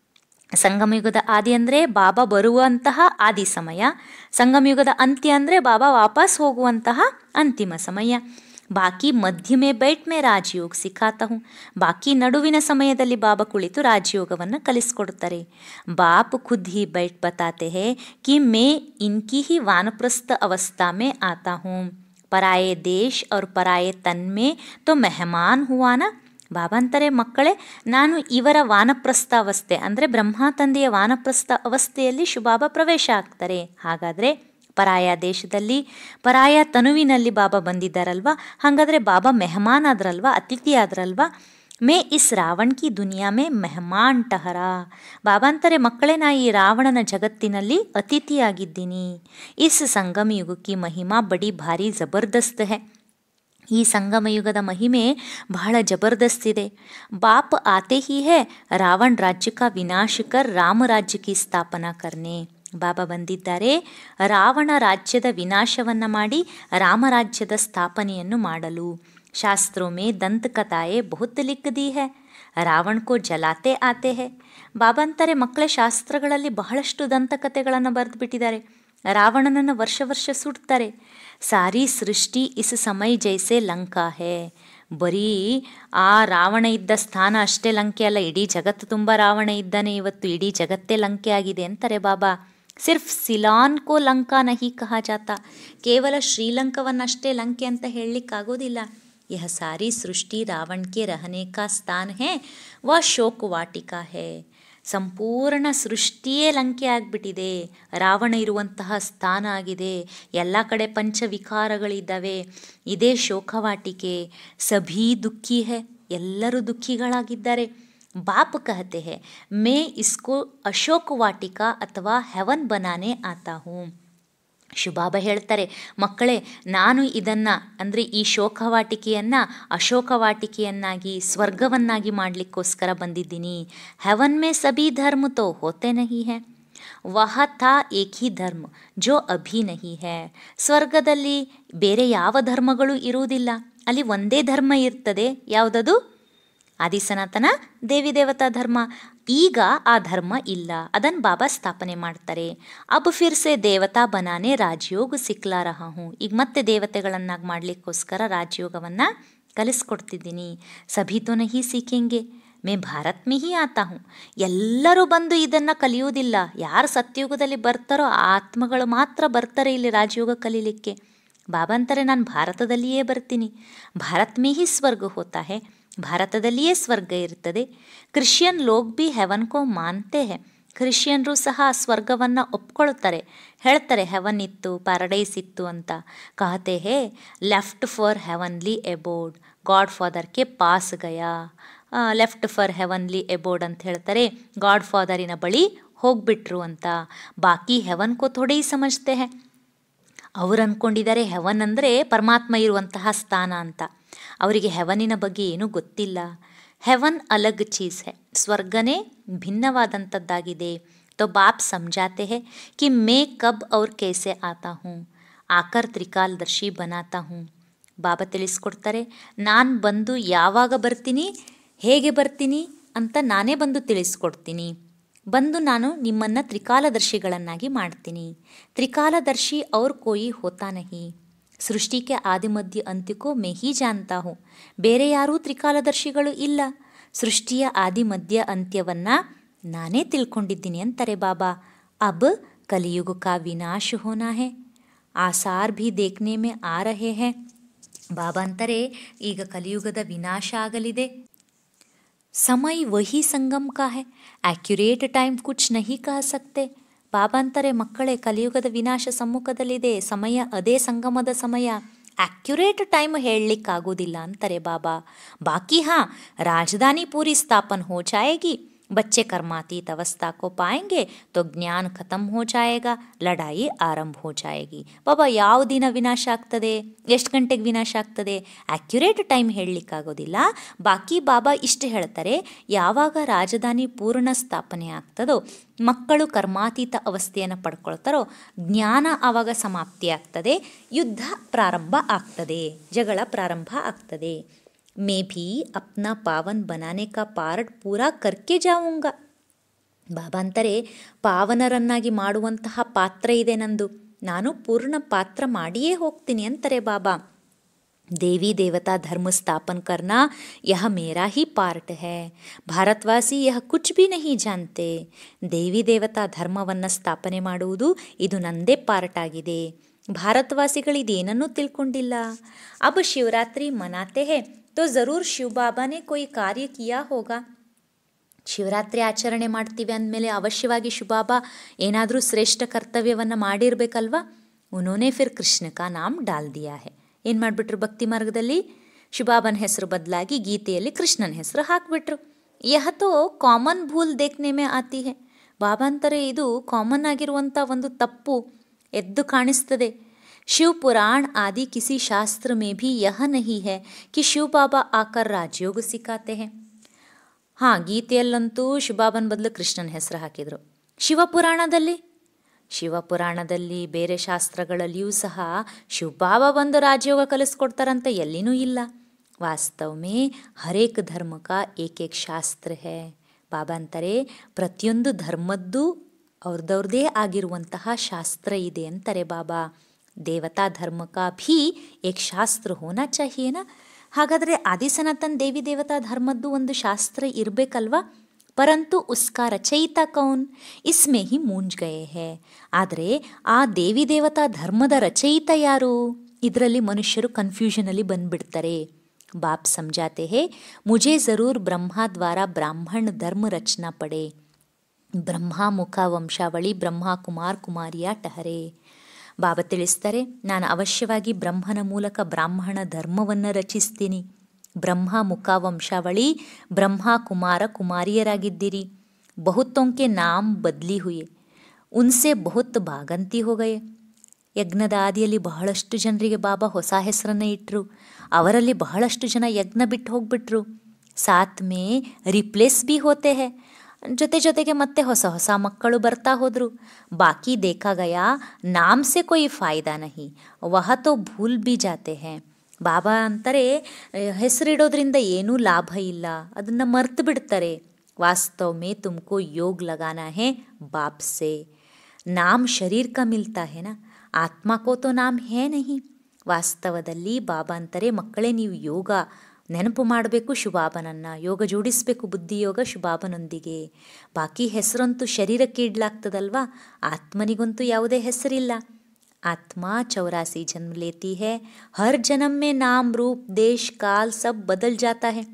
ಸಂಗಮಯುಗದ ಆದಿ ಅಂದರೆ ಬಾಬಾ ಬರುವಂತಹ ಆದಿ ಸಮಯ, ಸಂಗಮಯುಗದ ಅಂತ್ಯ ಅಂದರೆ ಬಾಬಾ ವಾಪಸ್ ಹೋಗುವಂತಹ ಅಂತಿಮ ಸಮಯ. ಬಾಕಿ ಮಧ್ಯ ಮೇ ಬೈಟ್ ಮೇ ರಾಜಯೋಗ ಸಿಖಾತಾ ಹೂँ. ಬಾಕಿ ನಡುವಿನ ಸಮಯದಲ್ಲಿ ಬಾಬಾ ಕುಳಿತು ರಾಜಯೋಗವನ್ನು ಕಲಿಸ್ಕೊಡ್ತಾರೆ. ಬಾಪ್ ಖುದ್ ಹಿ ಬೈಟ್ ಬತಾತೆ ಹೇ ಕಿ ಮೇ ಇನ್ಕಿ ಹಿ ವಾನಪ್ರಸ್ಥ ಅವಸ್ಥಾ ಮೇ ಆತಾ ಹೂँ. ಪರಾಯೇ ದೇಶ್ ಔರ್ ಪರಾಯೇ ತನ್ ಮೇ ತೋ ಮೆಹಮಾನ್ ಹುವಾನ. ಬಾಬಾ ಅಂತಾರೆ, ಮಕ್ಕಳೇ, ನಾನು ಇವರ ವಾನಪ್ರಸ್ಥ ಅವಸ್ಥೆ ಅಂದರೆ ಬ್ರಹ್ಮ ತಂದೆಯ ವಾನಪ್ರಸ್ಥ ಅವಸ್ಥೆಯಲ್ಲಿ ಶಿವಬಾಬಾ ಪ್ರವೇಶ ಆಗ್ತಾರೆ. ಹಾಗಾದರೆ ಪರಾಯ ದೇಶದಲ್ಲಿ, ಪರಾಯ ತನುವಿನಲ್ಲಿ ಬಾಬಾ ಬಂದಿದ್ದಾರಲ್ವ, ಹಾಗಾದರೆ ಬಾಬಾ ಮೆಹಮಾನ್ ಆದ್ರಲ್ವ, ಅತಿಥಿ ಆದ್ರಲ್ವ. ಮೇ ಇಸ್ ರಾವಣ್ ಕಿ ದುನಿಯಾ ಮೇ ಮೆಹಮಾನ್ ಟಹರಾ. ಬಾಬಾ ಅಂತಾರೆ, ಮಕ್ಕಳೇ, ನಾ ಈ ರಾವಣನ ಜಗತ್ತಿನಲ್ಲಿ ಅತಿಥಿಯಾಗಿದ್ದೀನಿ. ಇಸ್ ಸಂಗಮ ಯುಗ ಕಿ ಮಹಿಮಾ ಬಡಿ ಭಾರಿ ಜಬರ್ದಸ್ತ್ ಹೈ. ಈ ಸಂಗಮ ಯುಗದ ಮಹಿಮೆ ಬಹಳ ಜಬರ್ದಸ್ತಿದೆ. ಬಾಪ್ ಆತೆ ಹಿ ಹೇ ರಾವಣ ರಾಜ್ಯ ಕಾ ವಿನಾಶ ಕರ್ ರಾಮ ರಾಜ್ಯ ಕಿ ಸ್ಥಾಪನಾ ಕರ್ನೆ. ಬಾಬಾ ಬಂದಿದ್ದಾರೆ ರಾವಣ ರಾಜ್ಯದ ವಿನಾಶವನ್ನು ಮಾಡಿ ರಾಮರಾಜ್ಯದ ಸ್ಥಾಪನೆಯನ್ನು ಮಾಡಲು. ಶಾಸ್ತ್ರೋं में ದಂತ ಕಥಾಯೇ ಬಹುತ್ ಲಿಖ್ ದಿ ಹೈ, ರಾವಣ ಕೋ ಜಲಾತೆ ಆತೆ ಹೈ. ಬಾಬಾ ಅಂತಾರೆ, ಮಕ್ಕಳ ಶಾಸ್ತ್ರಗಳಲ್ಲಿ ಬಹಳಷ್ಟು ದಂತಕಥೆಗಳನ್ನು ಬರೆದು ಬಿಟ್ಟಿದ್ದಾರೆ. ರಾವಣನನ್ನು ವರ್ಷ ವರ್ಷ ಸುಡ್ತಾರೆ. ಸಾರಿ ಸೃಷ್ಟಿ ಇಸ್ ಸಮಯ ಜೈಸೆ ಲಂಕಾ ಹೇ. ಬರೀ ಆ ರಾವಣ ಇದ್ದ ಸ್ಥಾನ ಅಷ್ಟೇ ಲಂಕೆ ಅಲ್ಲ, ಇಡೀ ಜಗತ್ತು ತುಂಬ ರಾವಣ ಇದ್ದಾನೆ. ಇವತ್ತು ಇಡೀ ಜಗತ್ತೇ ಲಂಕೆ ಆಗಿದೆ ಅಂತಾರೆ ಬಾಬಾ. ಸಿರ್ಫ್ ಸಿಲಾನ್ ಕೋ ಲಂಕಾ ನಹಿ ಕಹಾ ಜಾತಾ. ಕೇವಲ ಶ್ರೀಲಂಕವನ್ನಷ್ಟೇ ಲಂಕೆ ಅಂತ ಹೇಳಲಿಕ್ಕಾಗೋದಿಲ್ಲ. ಯಹ ಸಾರಿ ಸೃಷ್ಟಿ ರಾವಣ ಕೆ ರಹನೆ ಕಾ ಸ್ಥಾನ್ ಹೇ ವ ಶೋಕ್ ವಾಟಿಕಾ ಹೇ. ಸಂಪೂರ್ಣ ಸೃಷ್ಟಿಯೇ ಲಂಕೆ ಆಗಿಬಿಟ್ಟಿದೆ, ರಾವಣ ಇರುವಂತಹ ಸ್ಥಾನ ಆಗಿದೆ. ಎಲ್ಲ ಕಡೆ ಪಂಚವಿಕಾರಗಳಿದ್ದಾವೆ, ಇದೇ ಶೋಕವಾಟಿಕೆ. ಸಭೀ ದುಃಖಿ ಹೇ, ಎಲ್ಲರೂ ದುಃಖಿಗಳಾಗಿದ್ದಾರೆ. ಬಾಪ್ ಕಹತೆ ಹೇ ಮೇ ಇಸ್ಕೋ ಅಶೋಕ್ ವಾಟಿಕಾ ಅಥವಾ ಹೆವನ್ ಬನಾನೆ ಆತಾ ಹೂಂ. ಶಿವಬಾಬಾ ಹೇಳ್ತಾರೆ, ಮಕ್ಕಳೇ, ನಾನು ಇದನ್ನು ಅಂದರೆ ಈ ಶೋಕವಾಟಿಕೆಯನ್ನು ಅಶೋಕವಾಟಿಕೆಯನ್ನಾಗಿ ಸ್ವರ್ಗವನ್ನಾಗಿ ಮಾಡಲಿಕ್ಕೋಸ್ಕರ ಬಂದಿದ್ದೀನಿ. ಹೆವನ್ ಮೇ ಸಭೀ ಧರ್ಮ ತೋ ಹೋತೆ ನಹಿ ಹೈ, ವಹ ಥಾ ಏಕ್ ಹಿ ಧರ್ಮ ಜೋ ಅಭಿ ನಹಿ ಹೈ. ಸ್ವರ್ಗದಲ್ಲಿ ಬೇರೆ ಯಾವ ಧರ್ಮಗಳು ಇರುವುದಿಲ್ಲ, ಅಲ್ಲಿ ಒಂದೇ ಧರ್ಮ ಇರ್ತದೆ. ಯಾವುದದು? ಆದಿಸನಾತನ ದೇವಿ ದೇವತಾ ಧರ್ಮ. ಈಗ ಆ ಧರ್ಮ ಇಲ್ಲ, ಅದನ್ನು ಬಾಬಾ ಸ್ಥಾಪನೆ ಮಾಡ್ತಾರೆ. ಅಬ್ ಫಿರ್ಸೆ ದೇವತಾ ಬನಾನೆ ರಾಜಯೋಗ ಸಿಕ್ಲಾ ರಹಾ ಹೂँ. ಈಗ ಮತ್ತೆ ದೇವತೆಗಳನ್ನಾಗಿ ಮಾಡಲಿಕ್ಕೋಸ್ಕರ ರಾಜಯೋಗವನ್ನು ಕಲಿಸ್ಕೊಡ್ತಿದ್ದೀನಿ. ಸಭಿ ತೋ ನಹಿ ಸೀಖೆಂಗೆ, ಮೇ ಭಾರತ್ ಮೇ ಹಿ ಆತಾ ಹೂँ. ಎಲ್ಲರೂ ಬಂದು ಇದನ್ನು ಕಲಿಯುವುದಿಲ್ಲ. ಯಾರು ಸತ್ಯುಗದಲ್ಲಿ ಬರ್ತಾರೋ ಆ ಆತ್ಮಗಳು ಮಾತ್ರ ಬರ್ತಾರೆ ಇಲ್ಲಿ ರಾಜಯೋಗ ಕಲೀಲಿಕ್ಕೆ. ಬಾಬಾ ಅಂತಾರೆ, ನಾನು ಭಾರತದಲ್ಲಿಯೇ ಬರ್ತೀನಿ. ಭಾರತ್ ಮೇ ಹಿ ಸ್ವರ್ಗ ಹೋತಾ ಹೇ, ಭಾರತದಲ್ಲಿಯೇ ಸ್ವರ್ಗ ಇರ್ತದೆ. ಕ್ರಿಶ್ಚಿಯನ್ ಲೋಗ್ ಬಿ ಹೆವನ್ ಕೋ ಮಾನ್ತೆ ಹೇ. ಕ್ರಿಶ್ಚಿಯನ್ರು ಸಹ ಸ್ವರ್ಗವನ್ನು ಒಪ್ಕೊಳ್ತಾರೆ, ಹೇಳ್ತಾರೆ ಹೆವನ್ ಇತ್ತು, ಪ್ಯಾರಡೈಸ್ ಇತ್ತು ಅಂತ. ಕಹತೆ ಹೇ left for heavenly abode, God Father ಕೆ ಪಾಸ್ ಗಯಾ. ಲೆಫ್ಟ್ ಫಾರ್ ಹೆವನ್ಲಿ ಎಬೋರ್ಡ್ ಅಂತ ಹೇಳ್ತಾರೆ, ಗಾಡ್ ಫಾದರಿನ ಬಳಿ ಹೋಗ್ಬಿಟ್ರು ಅಂತ. ಬಾಕಿ ಹೆವನ್ ಕೋ ಥೋಡೆ ಹಿ ಸಮಜ್ತೆ ಹೇ. ಅವ್ರು ಅಂದ್ಕೊಂಡಿದ್ದಾರೆ ಹೆವನ್ ಅಂದರೆ ಪರಮಾತ್ಮ ಇರುವಂತಹ ಸ್ಥಾನ ಅಂತ. ಅವರಿಗೆ ಹೆವನಿನ ಬಗ್ಗೆ ಏನೂ ಗೊತ್ತಿಲ್ಲ. ಹೆವನ್ ಅಲಗ್ ಚೀಸ್ ಹೈ, ಸ್ವರ್ಗನೇ ಭಿನ್ನವಾದಂಥದ್ದಾಗಿದೆ. ತೋ ಬಾಪ್ ಸಮझाते हैं कि मैं कब और कैसे आता हूँ, ಆಕರ್ ತ್ರಿಕಾಲದರ್ಶಿ ಬನಾತಾ ಹೂँ. ಬಾಬಾ ತಿಳಿಸ್ಕೊಡ್ತಾರೆ, ನಾನು ಬಂದು ಯಾವಾಗ ಬರ್ತೀನಿ, ಹೇಗೆ ಬರ್ತೀನಿ ಅಂತ ನಾನೇ ಬಂದು ತಿಳಿಸ್ಕೊಡ್ತೀನಿ. ಬಂದು ನಾನು ನಿಮ್ಮನ್ನು ತ್ರಿಕಾಲದರ್ಶಿಗಳನ್ನಾಗಿ ಮಾಡ್ತೀನಿ. ತ್ರಿಕಾಲದರ್ಶಿ ಅವ್ರ ಕೋಯಿ ಹೋತಾ ನಹಿ. ಸೃಷ್ಟಿಗೆ ಆದಿಮಧ್ಯ ಅಂತ್ಯಕ್ಕೂ ಮೇ ಹಿ ಜಾನ್ತಾ ಹೂँ. ಬೇರೆ ಯಾರೂ ತ್ರಿಕಾಲದರ್ಶಿಗಳು ಇಲ್ಲ. ಸೃಷ್ಟಿಯ ಆದಿ ಮಧ್ಯ ಅಂತ್ಯವನ್ನು ನಾನೇ ತಿಳ್ಕೊಂಡಿದ್ದೀನಿ ಅಂತಾರೆ ಬಾಬಾ. ಅಬ್ ಕಲಿಯುಗ ಕಾ ವಿನಾಶ ಹೋನಾ ಹೇ, ಆಸಾರ್ ಭಿ ದೇಖ್ನೆ ಮೇ ಆ ರಹೆ ಹೇ. ಬಾಬಾ ಅಂತಾರೆ, ಈಗ ಕಲಿಯುಗದ ವಿನಾಶ ಆಗಲಿದೆ. ಸಮಯ ವಹಿ ಸಂಗಮ್ ಕಾ ಹೈ, ಆಕ್ಯುರೇಟ್ ಟೈಮ್ ಕುಚ್ ನಹಿ ಕಹ ಸಕ್ತೆ. ಬಾಬಾ ಅಂತಾರೆ, ಮಕ್ಕಳೇ, ಕಲಿಯುಗದ ವಿನಾಶ ಸಮ್ಮುಖದಲ್ಲಿದೆ. ಸಮಯ ಅದೇ ಸಂಗಮದ ಸಮಯ. ಆಕ್ಯುರೇಟ್ ಟೈಮ್ ಹೇಳಲಿಕ್ಕಾಗೋದಿಲ್ಲ ಅಂತಾರೆ ಬಾಬಾ. ಬಾಕಿ ಹಾಂ, ರಾಜಧಾನಿ ಪೂರಿ ಸ್ಥಾಪನ್ ಹೋ ಜಾಯೇಗಿ, बच्चे कर्मातीत अवस्था को पाएंगे तो ज्ञान खत्म हो जाएगा, लड़ाई आरंभ हो जाएगी. ಬಾಬಾ ಯಾವ ದಿನ ವಿನಾಶ ಆಗ್ತದೆ, ಎಷ್ಟು ಗಂಟೆಗೆ ವಿನಾಶ ಆಗ್ತದೆ, ಆ್ಯಕ್ಯುರೇಟ್ ಟೈಮ್ ಹೇಳಲಿಕ್ಕಾಗೋದಿಲ್ಲ. ಬಾಕಿ ಬಾಬಾ ಇಷ್ಟು ಹೇಳ್ತಾರೆ, ಯಾವಾಗ ರಾಜಧಾನಿ ಪೂರ್ಣ ಸ್ಥಾಪನೆ ಆಗ್ತದೋ, ಮಕ್ಕಳು ಕರ್ಮಾತೀತ ಅವಸ್ಥೆಯನ್ನು ಪಡ್ಕೊಳ್ತಾರೋ, ಜ್ಞಾನ ಆವಾಗ ಸಮಾಪ್ತಿ ಆಗ್ತದೆ, ಯುದ್ಧ ಪ್ರಾರಂಭ ಆಗ್ತದೆ, ಜಗಳ ಪ್ರಾರಂಭ ಆಗ್ತದೆ. मैं भी अपना पावन बनाने का पार्ट पूरा करके जाऊंगा. ಬಾಬಾ ಅಂತಾರೆ, ಪಾವನರನ್ನಾಗಿ ಮಾಡುವಂತಹ ಪಾತ್ರ ಇದೆ ನಂದು, ನಾನು ಪೂರ್ಣ ಪಾತ್ರ ಮಾಡಿಯೇ ಹೋಗ್ತೀನಿ ಅಂತಾರೆ ಬಾಬಾ. देवी देवता धर्म स्थापन करना यह मेरा ही पार्ट है. ಭಾರತವಾಸಿ यह कुछ भी नहीं जानते. ದೇವಿ ದೇವತಾ ಧರ್ಮವನ್ನು ಸ್ಥಾಪನೆ ಮಾಡುವುದು ಇದು ನಂದೇ ಪಾರ್ಟ್ ಆಗಿದೆ. ಭಾರತವಾಸಿಗಳಿದೇನನ್ನೂ ತಿಳ್ಕೊಂಡಿಲ್ಲ. अब शिवरात्रि मनाते हैं तो ज़रूर शिव बाबा ने कोई कार्य किया होगा. ಶಿವರಾತ್ರಿ ಆಚರಣೆ ಮಾಡ್ತೀವಿ ಅಂದಮೇಲೆ ಅವಶ್ಯವಾಗಿ ಶಿವಬಾಬಾ ಏನಾದರೂ ಶ್ರೇಷ್ಠ ಕರ್ತವ್ಯವನ್ನು ಮಾಡಿರಬೇಕಲ್ವಾ. ಉನ್ಹೋನೆ ಫಿರ್ ಕೃಷ್ಣ ಕಾ ನಾಮ್ ಡಾಲ್ ದಿಯಾ ಹೈ. ಏನು ಮಾಡಿಬಿಟ್ರು, ಭಕ್ತಿ ಮಾರ್ಗದಲ್ಲಿ ಶಿವಬಾಬನ ಹೆಸರು ಬದಲಾಗಿ ಗೀತೆಯಲ್ಲಿ ಕೃಷ್ಣನ ಹೆಸರು ಹಾಕಿಬಿಟ್ರು. ಯಹ ತೋ ಕಾಮನ್ ಭೂಲ್ ದೇಖ್ನೆ ಮೇ ಆತಿ ಹೈ. ಬಾಬಾ ಅಂತಾರೆ, ಇದು ಕಾಮನ್ ಆಗಿರುವಂಥ ಒಂದು ತಪ್ಪು ಎದ್ದು ಕಾಣಿಸ್ತದೆ. शिव पुराण आदि किसी शास्त्र में भी यह नहीं है कि शिव बाबा आकर राजयोग सिखाते हैं. ಹಾಂ, ಗೀತೆಯಲ್ಲಂತೂ ಶಿವಬಾಬನ ಬದಲು ಕೃಷ್ಣನ ಹೆಸರು ಹಾಕಿದರು. ಶಿವಪುರಾಣದಲ್ಲಿ ಶಿವಪುರಾಣದಲ್ಲಿ ಬೇರೆ ಶಾಸ್ತ್ರಗಳಲ್ಲಿಯೂ ಸಹ ಶಿವಬಾಬಾ ಬಂದು ರಾಜಯೋಗ ಕಲಿಸ್ಕೊಡ್ತಾರಂತ ಎಲ್ಲಿನೂ ಇಲ್ಲ. ವಾಸ್ತವ ಮೇ ಹರೇಕ್ ಧರ್ಮ ಕಾ ಏಕ್ ಏಕ್ ಶಾಸ್ತ್ರ ಹೇ. ಬಾಬಾ ಅಂತಾರೆ ಪ್ರತಿಯೊಂದು ಧರ್ಮದ್ದು ಅವ್ರದ್ದವ್ರದ್ದೇ ಆಗಿರುವಂತಹ ಶಾಸ್ತ್ರ ಇದೆ ಅಂತಾರೆ ಬಾಬಾ. ದೇವತಾ ಧರ್ಮ ಕಾ ಭೀ ಏಕ್ ಶಾಸ್ತ್ರ ಹೋನಾ ಚಾಹಿಯೇನಾ. ಹಾಗಾದರೆ ಆದಿಸನಾತನ್ ದೇವಿ ದೇವತಾ ಧರ್ಮದ್ದು ಒಂದು ಶಾಸ್ತ್ರ ಇರಬೇಕಲ್ವಾ. ಪರಂತು ಉಸ್ಕಾ ರಚಯಿತ ಕೌನ್, ಇಸ್ಮೇ ಹಿ ಮೂಂಜ್ ಗಯೇ ಹೇ. ಆದರೆ ಆ ದೇವಿ ದೇವತಾ ಧರ್ಮದ ರಚಯಿತ ಯಾರು, ಇದರಲ್ಲಿ ಮನುಷ್ಯರು ಕನ್ಫ್ಯೂಷನಲ್ಲಿ ಬಂದ್ಬಿಡ್ತಾರೆ. ಬಾಪ್ ಸಮझाते हैं मुझे ज़रूर ब्रह्मा द्वारा ब्राह्मण धर्म रचना पड़े. ಬ್ರಹ್ಮ ಮುಖ ವಂಶಾವಳಿ ಬ್ರಹ್ಮ ಕುಮಾರ್ ಕುಮಾರಿಯ ಟಹರೆ. ಬಾಬಾ ತಿಳಿಸ್ತಾರೆ, ನಾನು ಅವಶ್ಯವಾಗಿ ಬ್ರಹ್ಮನ ಮೂಲಕ ಬ್ರಾಹ್ಮಣ ಧರ್ಮವನ್ನು ರಚಿಸ್ತೀನಿ. ಬ್ರಹ್ಮ ಮುಖ ವಂಶಾವಳಿ ಬ್ರಹ್ಮ ಕುಮಾರ ಕುಮಾರಿಯರಾಗಿದ್ದೀರಿ. ಬಹುತೋಂಕೆ ನಾಮ್ ಬದಲಿ ಹುಯೆ, ಉನ್ಸೆ ಬಹುತ್ ಭಾಗಂತಿ ಹೋ ಗಯೆ. ಯಜ್ಞದ ಆದಿಯಲ್ಲಿ ಬಹಳಷ್ಟು ಜನರಿಗೆ ಬಾಬಾ ಹೊಸ ಹೆಸರನ್ನು ಇಟ್ಟರು. ಅವರಲ್ಲಿ ಬಹಳಷ್ಟು ಜನ ಯಜ್ಞ ಬಿಟ್ಟು ಹೋಗ್ಬಿಟ್ರು. ಸಾತ್ ಮೇ ರಿಪ್ಲೇಸ್ ಬಿ ಹೋತೆ ಹೇ, ಜೊತೆಗೆ ಮತ್ತೆ ಹೊಸ ಹೊಸ ಮಕ್ಕಳು ಬರ್ತಾ ಹೋದರು. ಬಾಕಿ ದೇಖಾ ಗಯಾ ನಾಮ್ ಸೆ ಕೊಯ್ ಫಾಯ್ದಾ ನಹಿ, ವಹ ತೋ ಭೂಲ್ ಬಿ ಜಾತೆ ಹೇ. ಬಾಬಾ ಅಂತಾರೆ ಹೆಸರಿಡೋದ್ರಿಂದ ಏನೂ ಲಾಭ ಇಲ್ಲ, ಅದನ್ನು ಮರ್ತು ಬಿಡ್ತಾರೆ. ವಾಸ್ತವ ಮೇ ತುಮಕೋ ಯೋಗ ಲಗಾನಾ ಹೇ ಬಾಪ್ ಸೆ. ನಾಮ್ ಶರೀರ್ ಕಾ ಮಿಲ್ತಾ ಹೇ ನಾ, ಆತ್ಮ ಕೋ ತೋ ನಾಮ್ ಹೇ ನಹಿ. ವಾಸ್ತವದಲ್ಲಿ ಬಾಬಾ ಅಂತಾರೆ ಮಕ್ಕಳೇ ನೀವು ಯೋಗ ನೆನಪು ಮಾಡಬೇಕು ಶುಭಾಬನನ್ನು, ಯೋಗ ಜೋಡಿಸಬೇಕು ಬುದ್ಧಿಯೋಗ ಶುಭಾಬನೊಂದಿಗೆ. ಬಾಕಿ ಹೆಸರಂತೂ ಶರೀರಕ್ಕೆ ಇಡ್ಲಾಗ್ತದಲ್ವಾ, ಆತ್ಮನಿಗಂತೂ ಯಾವುದೇ ಹೆಸರಿಲ್ಲ. ಆತ್ಮ 84 ಜನ್ಮ ಲೇತಿ ಹೇ, ಹರ್ ಜನ್ಮ ಮೇ ನಾಮ್ ರೂಪ್ ದೇಶ್ ಕಾಲ್ ಸಬ್ ಬದಲ್ ಜಾತಾ ಹೇ.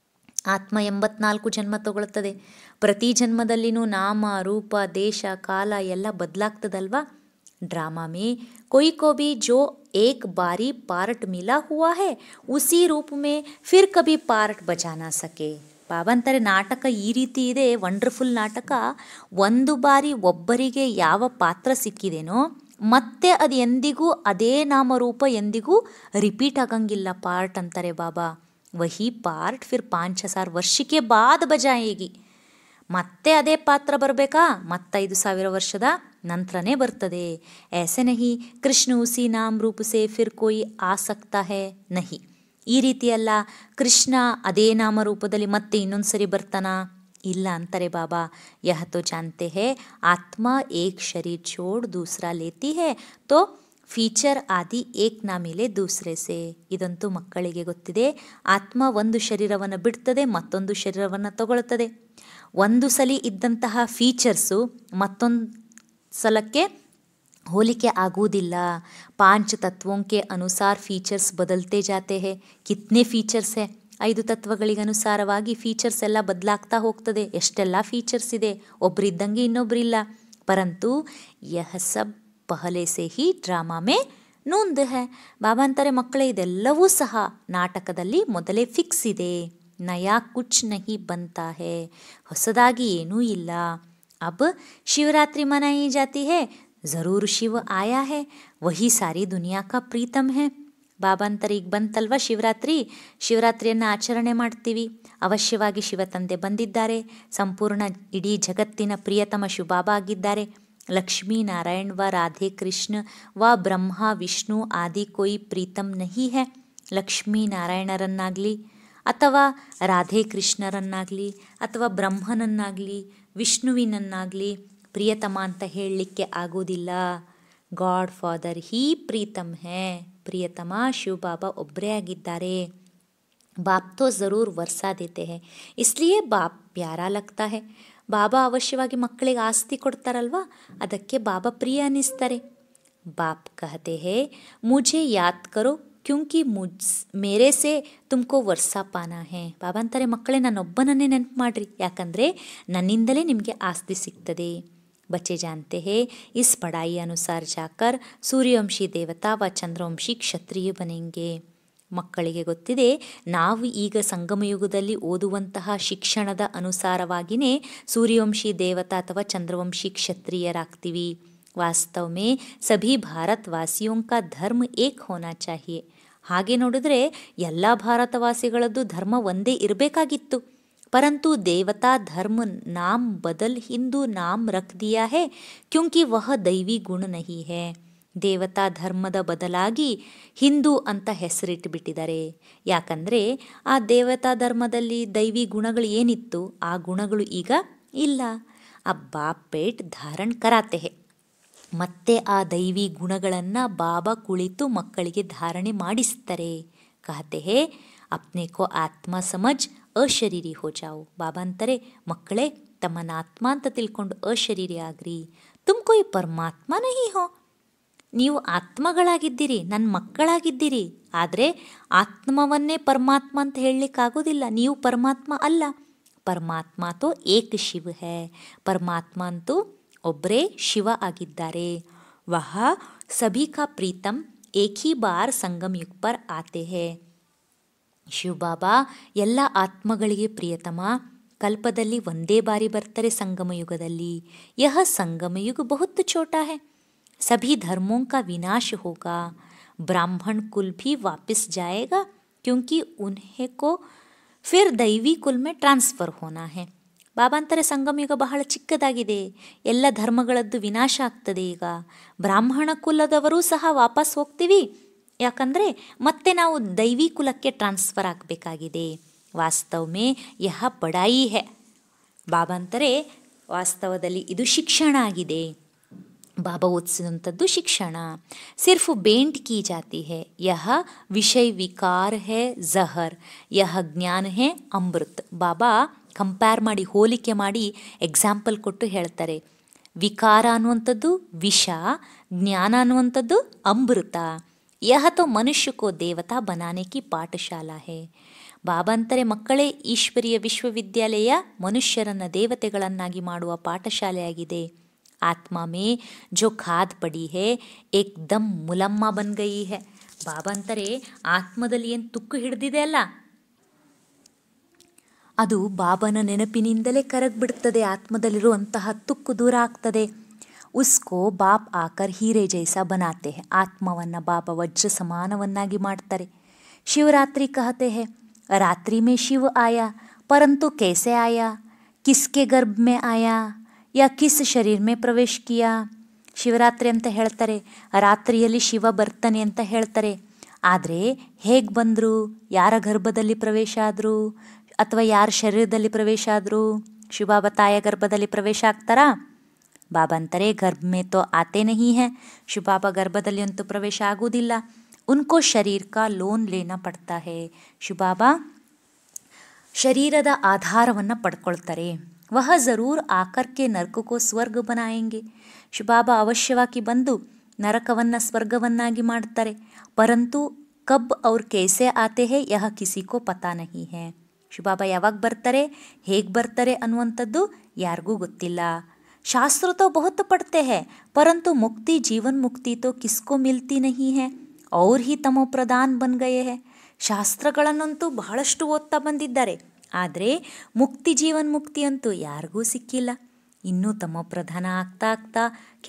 ಆತ್ಮ 84 ಜನ್ಮ ತಗೊಳ್ತದೆ. ಪ್ರತಿ ಜನ್ಮದಲ್ಲಿನೂ ನಾಮ ರೂಪ ದೇಶ ಕಾಲ ಎಲ್ಲ ಬದಲಾಗ್ತದಲ್ವಾ. ड्रामा में कोई को भी जो एक बारी पार्ट मिला हुआ है उसी रूप में फिर कभी पार्ट बजा ना सके. ಬಾಬಾ ಅಂತಾರೆ ನಾಟಕ ಈ ರೀತಿ ಇದೆ, ವಂಡರ್ಫುಲ್ ನಾಟಕ. ಒಂದು ಬಾರಿ ಒಬ್ಬರಿಗೆ ಯಾವ ಪಾತ್ರ ಸಿಕ್ಕಿದೆನೋ ಮತ್ತೆ ಅದು ಎಂದಿಗೂ ಅದೇ ನಾಮರೂಪ ಎಂದಿಗೂ ರಿಪೀಟ್ ಆಗಂಗಿಲ್ಲ. ಪಾರ್ಟ್ ಅಂತಾರೆ ಬಾಬಾ. ವಹಿ ಪಾರ್ಟ್ ಫಿರ್ 5000 ವರ್ಷಕ್ಕೆ ಬಾದ್ ಬಜಾಯೇಗಿ. ಮತ್ತೆ ಅದೇ ಪಾತ್ರ ಬರಬೇಕಾ, ಮತ್ತೆ 5000 ವರ್ಷದ ನಂತರನೇ ಬರ್ತದೆ. ऐसे नहीं कृष्ण उसी नाम रूप से फिर कोई आ सकता है नहीं. ಈ ರೀತಿ ಅಲ್ಲ, ಕೃಷ್ಣ ಅದೇ ನಾಮರೂಪದಲ್ಲಿ ಮತ್ತೆ ಇನ್ನೊಂದ್ಸರಿ ಬರ್ತಾನಾ, ಇಲ್ಲ ಅಂತಾರೆ ಬಾಬಾ. ಯಹ ತೋ ಜಾನ್ತೆ ಹೇ ಆತ್ಮ ಏಕ್ ಶರೀರ್ ಛೋಡ್ ದೂಸರಾ ಲೇತಿ ಹೇ ತೋ ಫೀಚರ್ ಆದಿ ಏಕ್ ನಾ ಮಿಲೆ ದೂಸರೆ ಸೆ. ಇದಂತೂ ಮಕ್ಕಳಿಗೆ ಗೊತ್ತಿದೆ. ಆತ್ಮ ಒಂದು ಶರೀರವನ್ನು ಬಿಡ್ತದೆ, ಮತ್ತೊಂದು ಶರೀರವನ್ನು ತಗೊಳ್ತದೆ. ಒಂದು ಸಲ ಇದ್ದಂತಹ ಫೀಚರ್ಸು ಮತ್ತೊಂದು ಸಲಕ್ಕೆ ಹೋಲಿಕೆ ಆಗುವುದಿಲ್ಲ. 5 ತತ್ವೋಂ ಕೆ ಅನುಸಾರ ಫೀಚರ್ಸ್ ಬದಲ್ತೆ ಜಾತೆ ಹೇ. ಕಿತ್ನೆ ಫೀಚರ್ಸ್ ಹೇ, 5 ತತ್ವಗಳಿಗೆ ಅನುಸಾರವಾಗಿ ಫೀಚರ್ಸ್ ಎಲ್ಲ ಬದಲಾಗ್ತಾ ಹೋಗ್ತದೆ. ಎಷ್ಟೆಲ್ಲ ಫೀಚರ್ಸ್ ಇದೆ, ಒಬ್ಬರಿದ್ದಂಗೆ ಇನ್ನೊಬ್ಬರಿಲ್ಲ. ಪರಂತು ಯಹ ಸಬ್ ಪಹಲೆ ಸೆ ಹಿ ಡ್ರಾಮಾ ಮೇ ನೂಂದ್ ಹೇ. ಬಾಬಾ ಅಂತಾರೆ ಮಕ್ಕಳೇ ಇದೆಲ್ಲವೂ ಸಹ ನಾಟಕದಲ್ಲಿ ಮೊದಲೇ ಫಿಕ್ಸ್ ಇದೆ. ನಯಾ ಕುಚ್ ನಹಿ ಬಂತಾ ಹೇ, ಹೊಸದಾಗಿ ಏನೂ ಇಲ್ಲ. अब शिवरात्रि मनाई जाती है, ज़रूर शिव आया है, वही सारी दुनिया का प्रीतम है. ಬಾಬಾ ಅಂತಾರೆ ಈಗ ಬಂತಲ್ವ ಶಿವರಾತ್ರಿಯನ್ನು ಆಚರಣೆ ಮಾಡ್ತೀವಿ, ಅವಶ್ಯವಾಗಿ ಶಿವ ತಂದೆ ಬಂದಿದ್ದಾರೆ, ಸಂಪೂರ್ಣ ಇಡೀ ಜಗತ್ತಿನ ಪ್ರಿಯತಮ ಶಿವಬಾಬಾ ಆಗಿದ್ದಾರೆ. ಲಕ್ಷ್ಮೀ ನಾರಾಯಣ್ ವ ರಾಧೆ ಕೃಷ್ಣ ವ ಬ್ರಹ್ಮ ವಿಷ್ಣು ಆದಿ ಕೊಯ್ ಪ್ರೀತಮ್ ನಹಿ ಹೇ. ಲಕ್ಷ್ಮೀ ನಾರಾಯಣರನ್ನಾಗಲಿ ಅಥವಾ ರಾಧೆ ಕೃಷ್ಣರನ್ನಾಗಲಿ ಅಥವಾ ಬ್ರಹ್ಮನನ್ನಾಗಲಿ ವಿಷ್ಣುವಿನನ್ನಾಗಲಿ ಪ್ರಿಯತಮ ಅಂತ ಹೇಳಲಿಕ್ಕೆ ಆಗೋದಿಲ್ಲ. ಗಾಡ್ ಫಾದರ್ ಹೀ ಪ್ರೀತಮ್ ಹೇ. ಪ್ರಿಯತಮ ಶಿವಬಾಬಾ ಒಬ್ಬರೇ ಆಗಿದ್ದಾರೆ. ಬಾಪ್ ತೋ ज़रूर वर्षा देते हैं इसलिए ಬಾಪ್ ಪ್ಯಾರಾ ಲಗ್ತಾ ಹೇ. ಬಾಬಾ ಅವಶ್ಯವಾಗಿ ಮಕ್ಕಳಿಗೆ ಆಸ್ತಿ ಕೊಡ್ತಾರಲ್ವ, ಅದಕ್ಕೆ ಬಾಬಾ ಪ್ರಿಯ ಅನ್ನಿಸ್ತಾರೆ. ಬಾಪ್ ಕಹತೆ ಹೇ ಮುझे ಯಾದ್ ಕರೋ ಕ್ಯೂಂಕಿ ಮೇರೆ ಸೆ ತುಮಕೋ ವರ್ಷಾ ಪಾನಾ ಹೇ. ಬಾಬಾ ಅಂತಾರೆ ಮಕ್ಕಳೇ ನನ್ನೊಬ್ಬನನ್ನೇ ನೆನಪು ಮಾಡ್ರಿ, ಯಾಕಂದರೆ ನನ್ನಿಂದಲೇ ನಿಮಗೆ ಆಸ್ತಿ ಸಿಗ್ತದೆ. बच्चे जानते हैं इस पढ़ाई अनुसार जाकर सूर्यवंशी देवता व चंद्रवंशी ಕ್ಷತ್ರಿಯ ಬನೆಂಗೆ. ಮಕ್ಕಳಿಗೆ ಗೊತ್ತಿದೆ ನಾವು ಈಗ ಸಂಗಮಯುಗದಲ್ಲಿ ಓದುವಂತಹ ಶಿಕ್ಷಣದ ಅನುಸಾರವಾಗಿಯೇ ಸೂರ್ಯವಂಶಿ ದೇವತಾ ಅಥವಾ ಚಂದ್ರವಂಶಿ ಕ್ಷತ್ರಿಯರಾಗ್ತೀವಿ. ವಾಸ್ತವ ಮೇ ಸಭಿ ಭಾರತವಾಸಿಯೋಂ ಕಾ ಧರ್ಮ ಏಕ್ ಹೋನಾ ಚಾಹಿಯೆ. ಹಾಗೆ ನೋಡಿದ್ರೆ ಎಲ್ಲ ಭಾರತವಾಸಿಗಳದ್ದು ಧರ್ಮ ಒಂದೇ ಇರಬೇಕಾಗಿತ್ತು. परंतु देवता धर्म नाम बदल हिंदू नाम रख दिया है क्योंकि वह दैवी गुण नहीं है. ದೇವತಾ ಧರ್ಮದ ಬದಲಾಗಿ ಹಿಂದೂ ಅಂತ ಹೆಸರಿಟ್ಟುಬಿಟ್ಟಿದ್ದಾರೆ. ಯಾಕಂದರೆ ಆ ದೇವತಾ ಧರ್ಮದಲ್ಲಿ ದೈವಿ ಗುಣಗಳು ಏನಿತ್ತು ಆ ಗುಣಗಳು ಈಗ ಇಲ್ಲ. अब बाप पेट धारण कराते हैं. ಮತ್ತೆ ಆ ದೈವಿ ಗುಣಗಳನ್ನು ಬಾಬಾ ಕುಳಿತು ಮಕ್ಕಳಿಗೆ ಧಾರಣೆ ಮಾಡಿಸ್ತಾರೆ. कहते हैं अपने को ಆತ್ಮ ಸಮಜ್ ಅಶರೀರಿ ಹೋ ಜಾओ. ಬಾಬಾ ಅಂತಾರೆ, ಮಕ್ಕಳೇ ತಮ್ಮನ್ನ ಆತ್ಮ ಅಂತ ತಿಳ್ಕೊಂಡು ಅಶರೀರಿ ಆಗ್ರಿ. ತುಮ್ ಕೋಯಿ ಪರಮಾತ್ಮ ನಹೀ ಹೋ. ನೀವು ಆತ್ಮಗಳಾಗಿದ್ದೀರಿ, ನನ್ನ ಮಕ್ಕಳಾಗಿದ್ದೀರಿ. ಆದರೆ ಆತ್ಮವನ್ನೇ ಪರಮಾತ್ಮ ಅಂತ ಹೇಳಲಿಕ್ಕಾಗೋದಿಲ್ಲ. ನೀವು ಪರಮಾತ್ಮ ಅಲ್ಲ. ಪರಮಾತ್ಮ ತೋ ಏಕ ಶಿವ ಹೈ. ಪರಮಾತ್ಮ ಅಂತೂ ಒಬ್ಬರೇ ಶಿವ ಆಗಿದ್ದಾರೆ. ವಹ ಸಭಿ ಕಾ ಪ್ರೀತಂ ಏಕ್ ಹಿ ಬಾರ್ ಸಂಗಮ್ ಯುಗ್ ಪರ್ ಆತೆ ಹೈ. ಶಿವ ಬಾಬಾ ಎಲ್ಲ ಆತ್ಮಗಳಿಗೆ ಪ್ರಿಯತಮ. ಕಲ್ಪದಲ್ಲಿ ಒಂದೇ ಬಾರಿ ಬರ್ತಾರೆ ಸಂಗಮ ಯುಗದಲ್ಲಿ. ಯಹ ಸಂಗಮ ಯುಗ ಬಹುತ್ ಛೋಟಾ ಹೈ. सभी धर्मों का विनाश होगा. ब्राह्मण कुल भी वापस जाएगा क्योंकि उन्हें को फिर दैवी कुल में ट्रांसफ़र होना है. ಬಾಬಾ ಅಂತಾರೆ ಸಂಗಮ ಯುಗ ಬಹಳ ಚಿಕ್ಕದಾಗಿದೆ, ಎಲ್ಲ ಧರ್ಮಗಳದ್ದು ವಿನಾಶ ಆಗ್ತದೆ. ಈಗ ಬ್ರಾಹ್ಮಣ ಕುಲದವರೂ ಸಹ ವಾಪಸ್ ಹೋಗ್ತೀವಿ. ಯಾಕಂದರೆ ಮತ್ತೆ ನಾವು ದೈವಿ ಕುಲಕ್ಕೆ ಟ್ರಾನ್ಸ್ಫರ್ ಆಗಬೇಕಾಗಿದೆ. ವಾಸ್ತವ ಮೇ ಯಹ ಪಢಾಯಿ ಹೈ. ಬಾಬಾ ಅಂತಾರೆ ವಾಸ್ತವದಲ್ಲಿ ಇದು ಶಿಕ್ಷಣ ಆಗಿದೆ. ಬಾಬಾ ಓದಿಸಿದಂಥದ್ದು ಶಿಕ್ಷಣ. ಸಿರ್ಫ್ ಬೇಂಟ್ ಕಿ ಜಾತಿ ಹೈ. ಯಹ ವಿಷಯ ವಿಕಾರ ಹೈ ಜಹರ್, ಯಹ ಜ್ಞಾನ ಹೈ ಅಮೃತ್. ಬಾಬಾ ಕಂಪೇರ್ ಮಾಡಿ, ಹೋಲಿಕೆ ಮಾಡಿ ಎಕ್ಸಾಂಪಲ್ ಕೊಟ್ಟು ಹೇಳ್ತಾರೆ. ವಿಕಾರ ಅನ್ನುವಂಥದ್ದು ವಿಷ, ಜ್ಞಾನ ಅನ್ನುವಂಥದ್ದು ಅಮೃತ. ಯಹ ತೋ ಮನುಷ್ಯ ಕೋ ದೇವತಾ ಬನಾನೆ ಕಿ ಪಾಠಶಾಲಾ ಹೈ. ಬಾಬಾ ಅಂತಾರೆ, ಮಕ್ಕಳೇ ಈಶ್ವರೀಯ ವಿಶ್ವವಿದ್ಯಾಲಯ ಮನುಷ್ಯರನ್ನು ದೇವತೆಗಳನ್ನಾಗಿ ಮಾಡುವ ಪಾಠಶಾಲೆಯಾಗಿದೆ. आत्मा में जो खाद पड़ी है एकदम मुलम्मा बन गई है. ಬಾಬಾ ಅಂತಾರೆ ಆತ್ಮದಲ್ಲಿ ಏನು ತುಕ್ಕು ಹಿಡಿದಿದೆ ಅಲ್ಲ, ಅದು ಬಾಬನ ನೆನಪಿನಿಂದಲೇ ಕರಗ್ಬಿಡ್ತದೆ. ಆತ್ಮದಲ್ಲಿರುವಂತಹ ತುಕ್ಕು ದೂರ ಆಗ್ತದೆ. ಉಸ್ಕೋ ಬಾಪ್ ಆಕರ್ ಹೀರೆ ಜೈಸಾ ಬನಾತೆ ಹೈ. ಆತ್ಮವನ್ನು ಬಾಬಾ ವಜ್ರ ಸಮಾನವನ್ನಾಗಿ ಮಾಡ್ತಾರೆ. ಶಿವರಾತ್ರಿ ಕಹತೆ ಹೈ ರಾತ್ರಿ ಮೇ ಶಿವ ಆಯಾ ಪರಂತು ಕೈಸೆ ಆಯಾ, ಕಿಸ್ಕೆ ಗರ್ಭ ಮೇ ಆಯಾ ಯಾ ಕಿಸ್ ಶರೀರ ಮೇ ಪ್ರವೇಶ ಕಿಯಾ. ಶಿವರಾತ್ರಿ ಅಂತ ಹೇಳ್ತಾರೆ, ರಾತ್ರಿಯಲ್ಲಿ ಶಿವ ಬರ್ತಾನೆ ಅಂತ ಹೇಳ್ತಾರೆ. ಆದರೆ ಹೇಗೆ ಬಂದರು, ಯಾರ ಗರ್ಭದಲ್ಲಿ ಪ್ರವೇಶ ಆದರು, ಅಥವಾ ಯಾರ ಶರೀರದಲ್ಲಿ ಪ್ರವೇಶ ಆದರು? ಶಿವಬಾಬಾ ತಾಯ ಗರ್ಭದಲ್ಲಿ ಪ್ರವೇಶ ಆಗ್ತಾರಾ? ಬಾಬಾ ಅಂತಾರೆ ಗರ್ಭ ಮೇ ತೋ ಆತೆ ನಹೀ ಹೈ. ಶಿವಬಾಬಾ ಗರ್ಭದಲ್ಲಿ ಅಂತೂ ಪ್ರವೇಶ ಆಗುವುದಿಲ್ಲ. ಉನ್ಕೋ ಶರೀರ ಕಾ ಲೋನ್ ಲೇನಾ ಪಡ್ತಾ ಹೈ. ಶಿವಬಾಬಾ ಶರೀರದ ಆಧಾರವನ್ನು ಪಡ್ಕೊಳ್ತಾರೆ. ವಹ ಜರೂರ್ ಆಕರ್ ಕೆ ನರಕ ಕೋ ಸ್ವರ್ಗ ಬನಾಯೆಂಗೆ. ಶಿವಬಾಬಾ ಅವಶ್ಯವಾಗಿ ಬಂದು ನರಕವನ್ನು ಸ್ವರ್ಗವನ್ನಾಗಿ ಮಾಡ್ತಾರೆ. ಪರಂತು ಕಬ್ ಅವ್ರು ಕೈಸೆ ಆತೆ ಹೈ ಯಹ ಕಿಸಿ ಕೋ ಪತಾ ನಹೀ ಹೈ. ಶಿವಬಾಬಾ ಯಾವಾಗ ಬರ್ತಾರೆ, ಹೇಗೆ ಬರ್ತಾರೆ ಅನ್ನುವಂಥದ್ದು ಯಾರಿಗೂ ಗೊತ್ತಿಲ್ಲ. ಶಾಸ್ತ್ರ ತೋ ಬಹುತ್ ಪಡ್ತೆ ಹೈ ಪರಂತು ಮುಕ್ತಿ ಜೀವನ್ ಮುಕ್ತಿ ತೋ ಕಿಸ್ಕೋ ಮಿಲ್ತಿ ನಹೀ ಹೈ. ಅವ್ರು ಹಿ ತಮೋ ಪ್ರಧಾನ್ ಬನ್ ಗಯೇ ಹೈ. ಶಾಸ್ತ್ರಗಳನ್ನಂತೂ ಬಹಳಷ್ಟು ಓದ್ತಾ ಬಂದಿದ್ದಾರೆ, ಆದರೆ ಮುಕ್ತಿ ಜೀವನ್ ಮುಕ್ತಿ ಅಂತೂ ಯಾರಿಗೂ ಸಿಕ್ಕಿಲ್ಲ. ಇನ್ನೂ ತಮ್ಮ ಪ್ರಧಾನ ಆಗ್ತಾ ಆಗ್ತಾ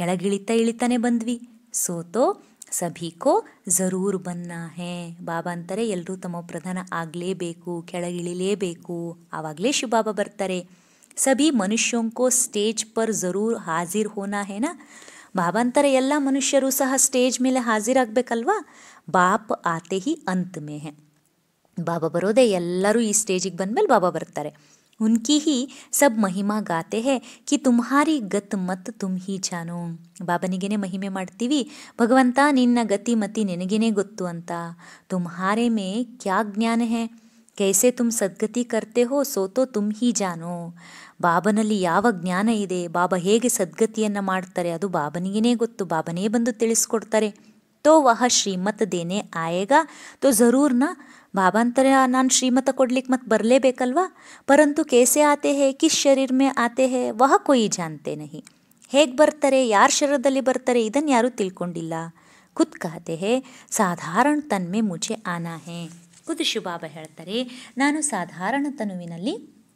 ಇಳಿತಾನೆ ಬಂದ್ವಿ. ಸೋತೋ ಸಭಿಕೋ ಜರೂರ್ ಬನ್ನ ಹೇ. ಬಾಬಾ ಅಂತಾರೆ ಎಲ್ಲರೂ ತಮ್ಮ ಪ್ರಧಾನ ಆಗಲೇಬೇಕು, ಕೆಳಗಿಳಿಲೇಬೇಕು, ಆವಾಗಲೇ ಶಿವಬಾಬಾ ಬರ್ತಾರೆ. ಸಭಿ ಮನುಷ್ಯೋಂಕೋ ಸ್ಟೇಜ್ ಪರ್ ಜರೂರ್ ಹಾಜಿರ್ ಹೋನಾ ಹೇನಾ. ಬಾಬಾ ಅಂತಾರೆ ಎಲ್ಲ ಮನುಷ್ಯರು ಸಹ ಸ್ಟೇಜ್ ಮೇಲೆ ಹಾಜಿರಾಗಬೇಕಲ್ವಾ. ಬಾಪ್ ಆತೆ ಹಿ ಅಂತ್ ಮೇ ಹೈ. ಬಾಬಾ ಬರೋದೇ ಎಲ್ಲರೂ ಈ ಸ್ಟೇಜಿಗೆ ಬಂದಮೇಲೆ ಬಾಬಾ ಬರ್ತಾರೆ. ಉನ್ಕಿ ಹಿ ಸಬ್ ಮಹಿಮಾ ಗಾತೆ ಹೈ ಕಿ ತುಮ್ಹಾರಿ ಗತ್ ಮತ್ ತುಮ್ ಹಿ ಜಾನೋ. ಬಾಬನಿಗೇನೆ ಮಹಿಮೆ ಮಾಡ್ತೀವಿ, ಭಗವಂತ ನಿನ್ನ ಗತಿ ಮತಿ ನಿನಗೇನೆ ಗೊತ್ತು ಅಂತ. ತುಮ್ಹಾರೆ ಮೇ ಕ್ಯಾ ಜ್ಞಾನ ಹೈ, ಕೈಸೆ ತುಮ್ ಸದ್ಗತಿ ಕರ್ತೆ ಹೋ ಸೋತೋ ತುಮ್ ಹಿ ಜಾನೋ. ಬಾಬನಲ್ಲಿ ಯಾವ ಜ್ಞಾನ ಇದೆ, ಬಾಬಾ ಹೇಗೆ ಸದ್ಗತಿಯನ್ನು ಮಾಡ್ತಾರೆ ಅದು ಬಾಬನಿಗೇನೆ ಗೊತ್ತು. ಬಾಬನೇ ಬಂದು ತಿಳಿಸ್ಕೊಡ್ತಾರೆ. ತೋ ವಹ ಶ್ರೀಮತ್ ದೇನೆ ಆಯೇಗಾ ತೋ ಜರೂರ್ ನಾ. ಬಾಬಾ ಅಂತಾರೆ ನಾನು ಶ್ರೀಮತ ಕೊಡ್ಲಿಕ್ಕೆ ಮತ್ತೆ ಬರಲೇಬೇಕಲ್ವಾ. ಪರಂತು ಕೇಸೆ ಆತೆ ಹೇ ಕಿಸ್ ಶರೀರ ಮೇ ಆತೆ ಹೇ ವಹ ಕೊಯಿ ಜಾನ್ತೆ ನಹಿ. ಹೇಗೆ ಬರ್ತಾರೆ, ಯಾರ ಶರೀರದಲ್ಲಿ ಬರ್ತಾರೆ ಇದನ್ನು ಯಾರೂ ತಿಳ್ಕೊಂಡಿಲ್ಲ. ಖುದ್ ಕಹತೆ ಹೇ ಸಾಧಾರಣ ತನ್ಮೆ ಮುझे ಆನಾ ಹೇ. ಖುದ್ ಶಿವಬಾಬಾ ಹೇಳ್ತಾರೆ ನಾನು ಸಾಧಾರಣ ತನುವಿನಲ್ಲಿ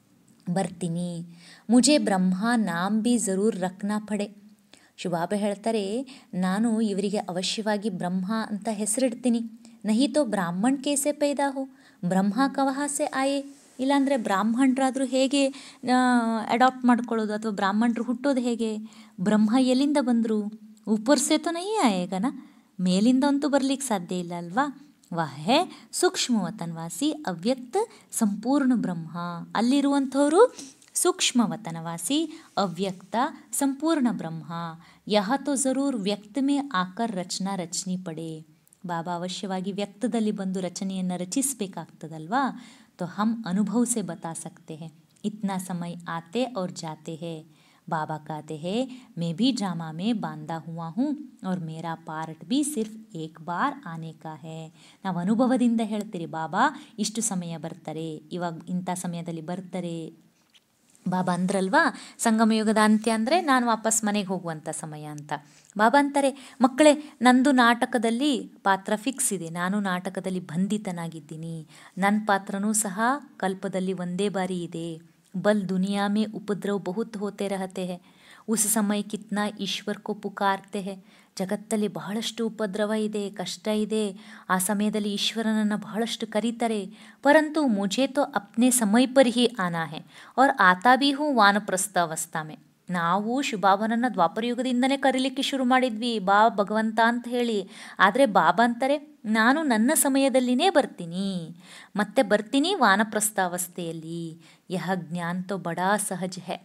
ಬರ್ತೀನಿ. ಮುझे ಬ್ರಹ್ಮ ನಾಮ್ ಬಿ ಜರೂರ್ ರಖ್ನಾ ಪಡೆ. ಶಿವಬಾಬಾ ಹೇಳ್ತಾರೆ ನಾನು ಇವರಿಗೆ ಅವಶ್ಯವಾಗಿ ಬ್ರಹ್ಮ ಅಂತ ಹೆಸರಿಡ್ತೀನಿ. नहीं तो ब्राह्मण कैसे पैदा हो, ब्रह्मा कहाँ से आए. ಇಲ್ಲಾಂದರೆ ಬ್ರಾಹ್ಮಣರಾದರೂ ಹೇಗೆ ಅಡಾಪ್ಟ್ ಮಾಡ್ಕೊಳ್ಳೋದು, ಅಥವಾ ಬ್ರಾಹ್ಮಣರು ಹುಟ್ಟೋದು ಹೇಗೆ? ಬ್ರಹ್ಮ ಎಲ್ಲಿಂದ ಬಂದರು? ऊपर से तो नहीं आएगा ना, ಮೇಲಿಂದ ಅಂತೂ ಬರ್ಲಿಕ್ಕೆ ಸಾಧ್ಯ ಇಲ್ಲ ಅಲ್ವಾ? ವಹ ಹೇ ಸೂಕ್ಷ್ಮ ವತನವಾಸಿ ಅವ್ಯಕ್ತ ಸಂಪೂರ್ಣ ಬ್ರಹ್ಮ. ಅಲ್ಲಿರುವಂಥವರು सूक्ष्म वतनवासी अव्यक्त संपूर्ण ब्रह्म. यह तो ज़रूर व्यक्त में आकर रचना रचनी पड़े. ಬಾಬಾ ಅವಶ್ಯವಾಗಿ ವ್ಯಕ್ತದಲ್ಲಿ ಬಂದು ರಚನೆಯನ್ನು ರಚಿಸಬೇಕಾಗ್ತದಲ್ವಾ? तो हम अनुभव से बता सकते हैं. इतना समय आते और जाते हैं. बाबा कहते हैं मैं भी ड्रामा में बांधा हुआ हूँ और मेरा पार्ट भी सिर्फ एक बार आने का है. ನಾವು ಅನುಭವದಿಂದ ಹೇಳ್ತೀರಿ, ಬಾಬಾ ಇಷ್ಟು ಸಮಯ ಬರ್ತಾರೆ, ಇವಾಗ ಇಂಥ ಸಮಯದಲ್ಲಿ ಬರ್ತಾರೆ. ಬಾಬಾ ಅಂದ್ರಲ್ವಾ, ಸಂಗಮಯುಗದ ಅಂತ್ಯ ಅಂದರೆ ನಾನು ವಾಪಸ್ ಮನೆಗೆ ಹೋಗುವಂಥ ಸಮಯ ಅಂತ. ಬಾಬಾ ಅಂತಾರೆ, ಮಕ್ಕಳೇ ನಂದು ನಾಟಕದಲ್ಲಿ ಪಾತ್ರ ಫಿಕ್ಸ್ ಇದೆ, ನಾನು ನಾಟಕದಲ್ಲಿ ಬಂಧಿತನಾಗಿದ್ದೀನಿ. ನನ್ನ ಪಾತ್ರನೂ ಸಹ ಕಲ್ಪದಲ್ಲಿ ಒಂದೇ ಬಾರಿ ಇದೆ. बल दुनिया में उपद्रव बहुत होते रहते हैं. उस समय कितना ईश्वर को पुकारते हैं. ಜಗತ್ತಲ್ಲಿ ಬಹಳಷ್ಟು ಉಪದ್ರವ ಇದೆ, ಕಷ್ಟ ಇದೆ. ಆ ಸಮಯದಲ್ಲಿ ಈಶ್ವರನನ್ನು ಬಹಳಷ್ಟು ಕರೀತಾರೆ. ಪರಂತು ಮುझे तो अपने समय पर ही आना है और आता भी हूँ ವಾನಪ್ರಸ್ಥ ಅವಸ್ಥಾ में. ನಾವು ಬಾಬನನ್ನು ದ್ವಾಪರಯುಗದಿಂದನೇ ಕರೀಲಿಕ್ಕೆ ಶುರು ಮಾಡಿದ್ವಿ, ಬಾ ಭಗವಂತ ಅಂತ ಹೇಳಿ. ಆದರೆ ಬಾಬಾ ಅಂತಾರೆ, ನಾನು ನನ್ನ ಸಮಯದಲ್ಲಿನೇ ಬರ್ತೀನಿ, ಮತ್ತೆ ಬರ್ತೀನಿ ವಾನಪ್ರಸ್ಥಾವಸ್ಥೆಯಲ್ಲಿ. ಯಹ ಜ್ಞಾನ ತೋ ಬಡಾ ಸಹಜ ಹೈ.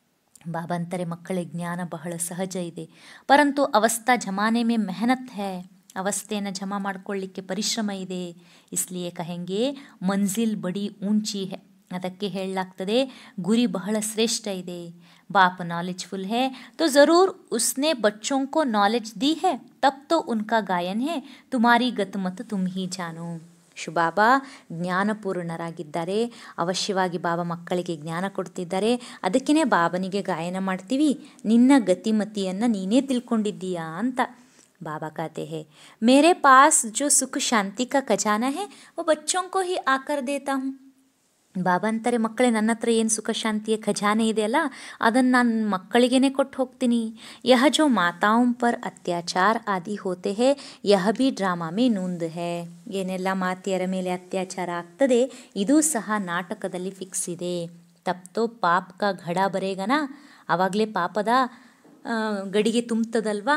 ಬಾಬಾ ಅಂತಾರೆ, ಮಕ್ಕಳ ಜ್ಞಾನ ಬಹಳ ಸಹಜ ಇದೆ. ಪರಂತು ಅವಸ್ಥಾ ಜಮಾನೆ ಮೇ ಮೆಹನತ್ ಹೈ. ಅವಸ್ಥೆಯನ್ನು ಜಮಾ ಮಾಡಿಕೊಳ್ಳಿಕ್ಕೆ ಪರಿಶ್ರಮ ಇದೆ. ಇಸ್ಲಿಯೇ ಕಹೆಂಗೆ ಮಂಜಿಲ್ ಬಡಿ ಊಂಚಿ ಹೈ. ಅದಕ್ಕೆ ಹೇಳಲಾಗ್ತದೆ ಗುರಿ ಬಹಳ ಶ್ರೇಷ್ಠ ಇದೆ. बाप नॉलेजफुल है तो ज़रूर उसने बच्चों को नॉलेज दी है, तब तो उनका गायन है तुम्हारी गतमत तुम ही जानो. ಶುಭಾಬಾ ಜ್ಞಾನಪೂರ್ಣರಾಗಿದ್ದಾರೆ. ಅವಶ್ಯವಾಗಿ ಬಾಬಾ ಮಕ್ಕಳಿಗೆ ಜ್ಞಾನ ಕೊಡ್ತಿದ್ದಾರೆ. ಅದಕ್ಕೇ ಬಾಬನಿಗೆ ಗಾಯನ ಮಾಡ್ತೀವಿ, ನಿನ್ನ ಗತಿಮತಿಯನ್ನು ನೀನೇ ತಿಳ್ಕೊಂಡಿದ್ದೀಯಾ ಅಂತ. बाबा कहते हैं मेरे पास जो सुख शांति का खजाना है वो बच्चों को ही आकर देता हूँ. ಬಾಬಾ ಅಂತಾರೆ, ಮಕ್ಕಳೇ ನನ್ನ ಹತ್ರ ಏನು ಸುಖ ಶಾಂತಿಯ ಖಜಾನೆ ಇದೆಯಲ್ಲ, ಅದನ್ನು ನಾನು ಮಕ್ಕಳಿಗೇ ಕೊಟ್ಟು ಹೋಗ್ತೀನಿ. ಯಹ ಜೋ ಮಾತಾओं पर ಅತ್ಯಾಚಾರ ಆದಿ ಹೋತೆ ಹೇ ಯಹ ಭಿ ಡ್ರಾಮಾ ಮೇ ನೂಂದ್ ಹೇ. ಏನೆಲ್ಲ ಮಾತೆಯರ ಮೇಲೆ ಅತ್ಯಾಚಾರ ಆಗ್ತದೆ, ಇದೂ ಸಹ ನಾಟಕದಲ್ಲಿ ಫಿಕ್ಸ್ ಇದೆ. ತಬ್ ತೋ ಪಾಪ ಕಾ ಘಡ ಬರೇಗನಾ, ಆವಾಗಲೇ ಪಾಪದ ಗಡಿಗೆ ತುಂಬ್ತದಲ್ವಾ.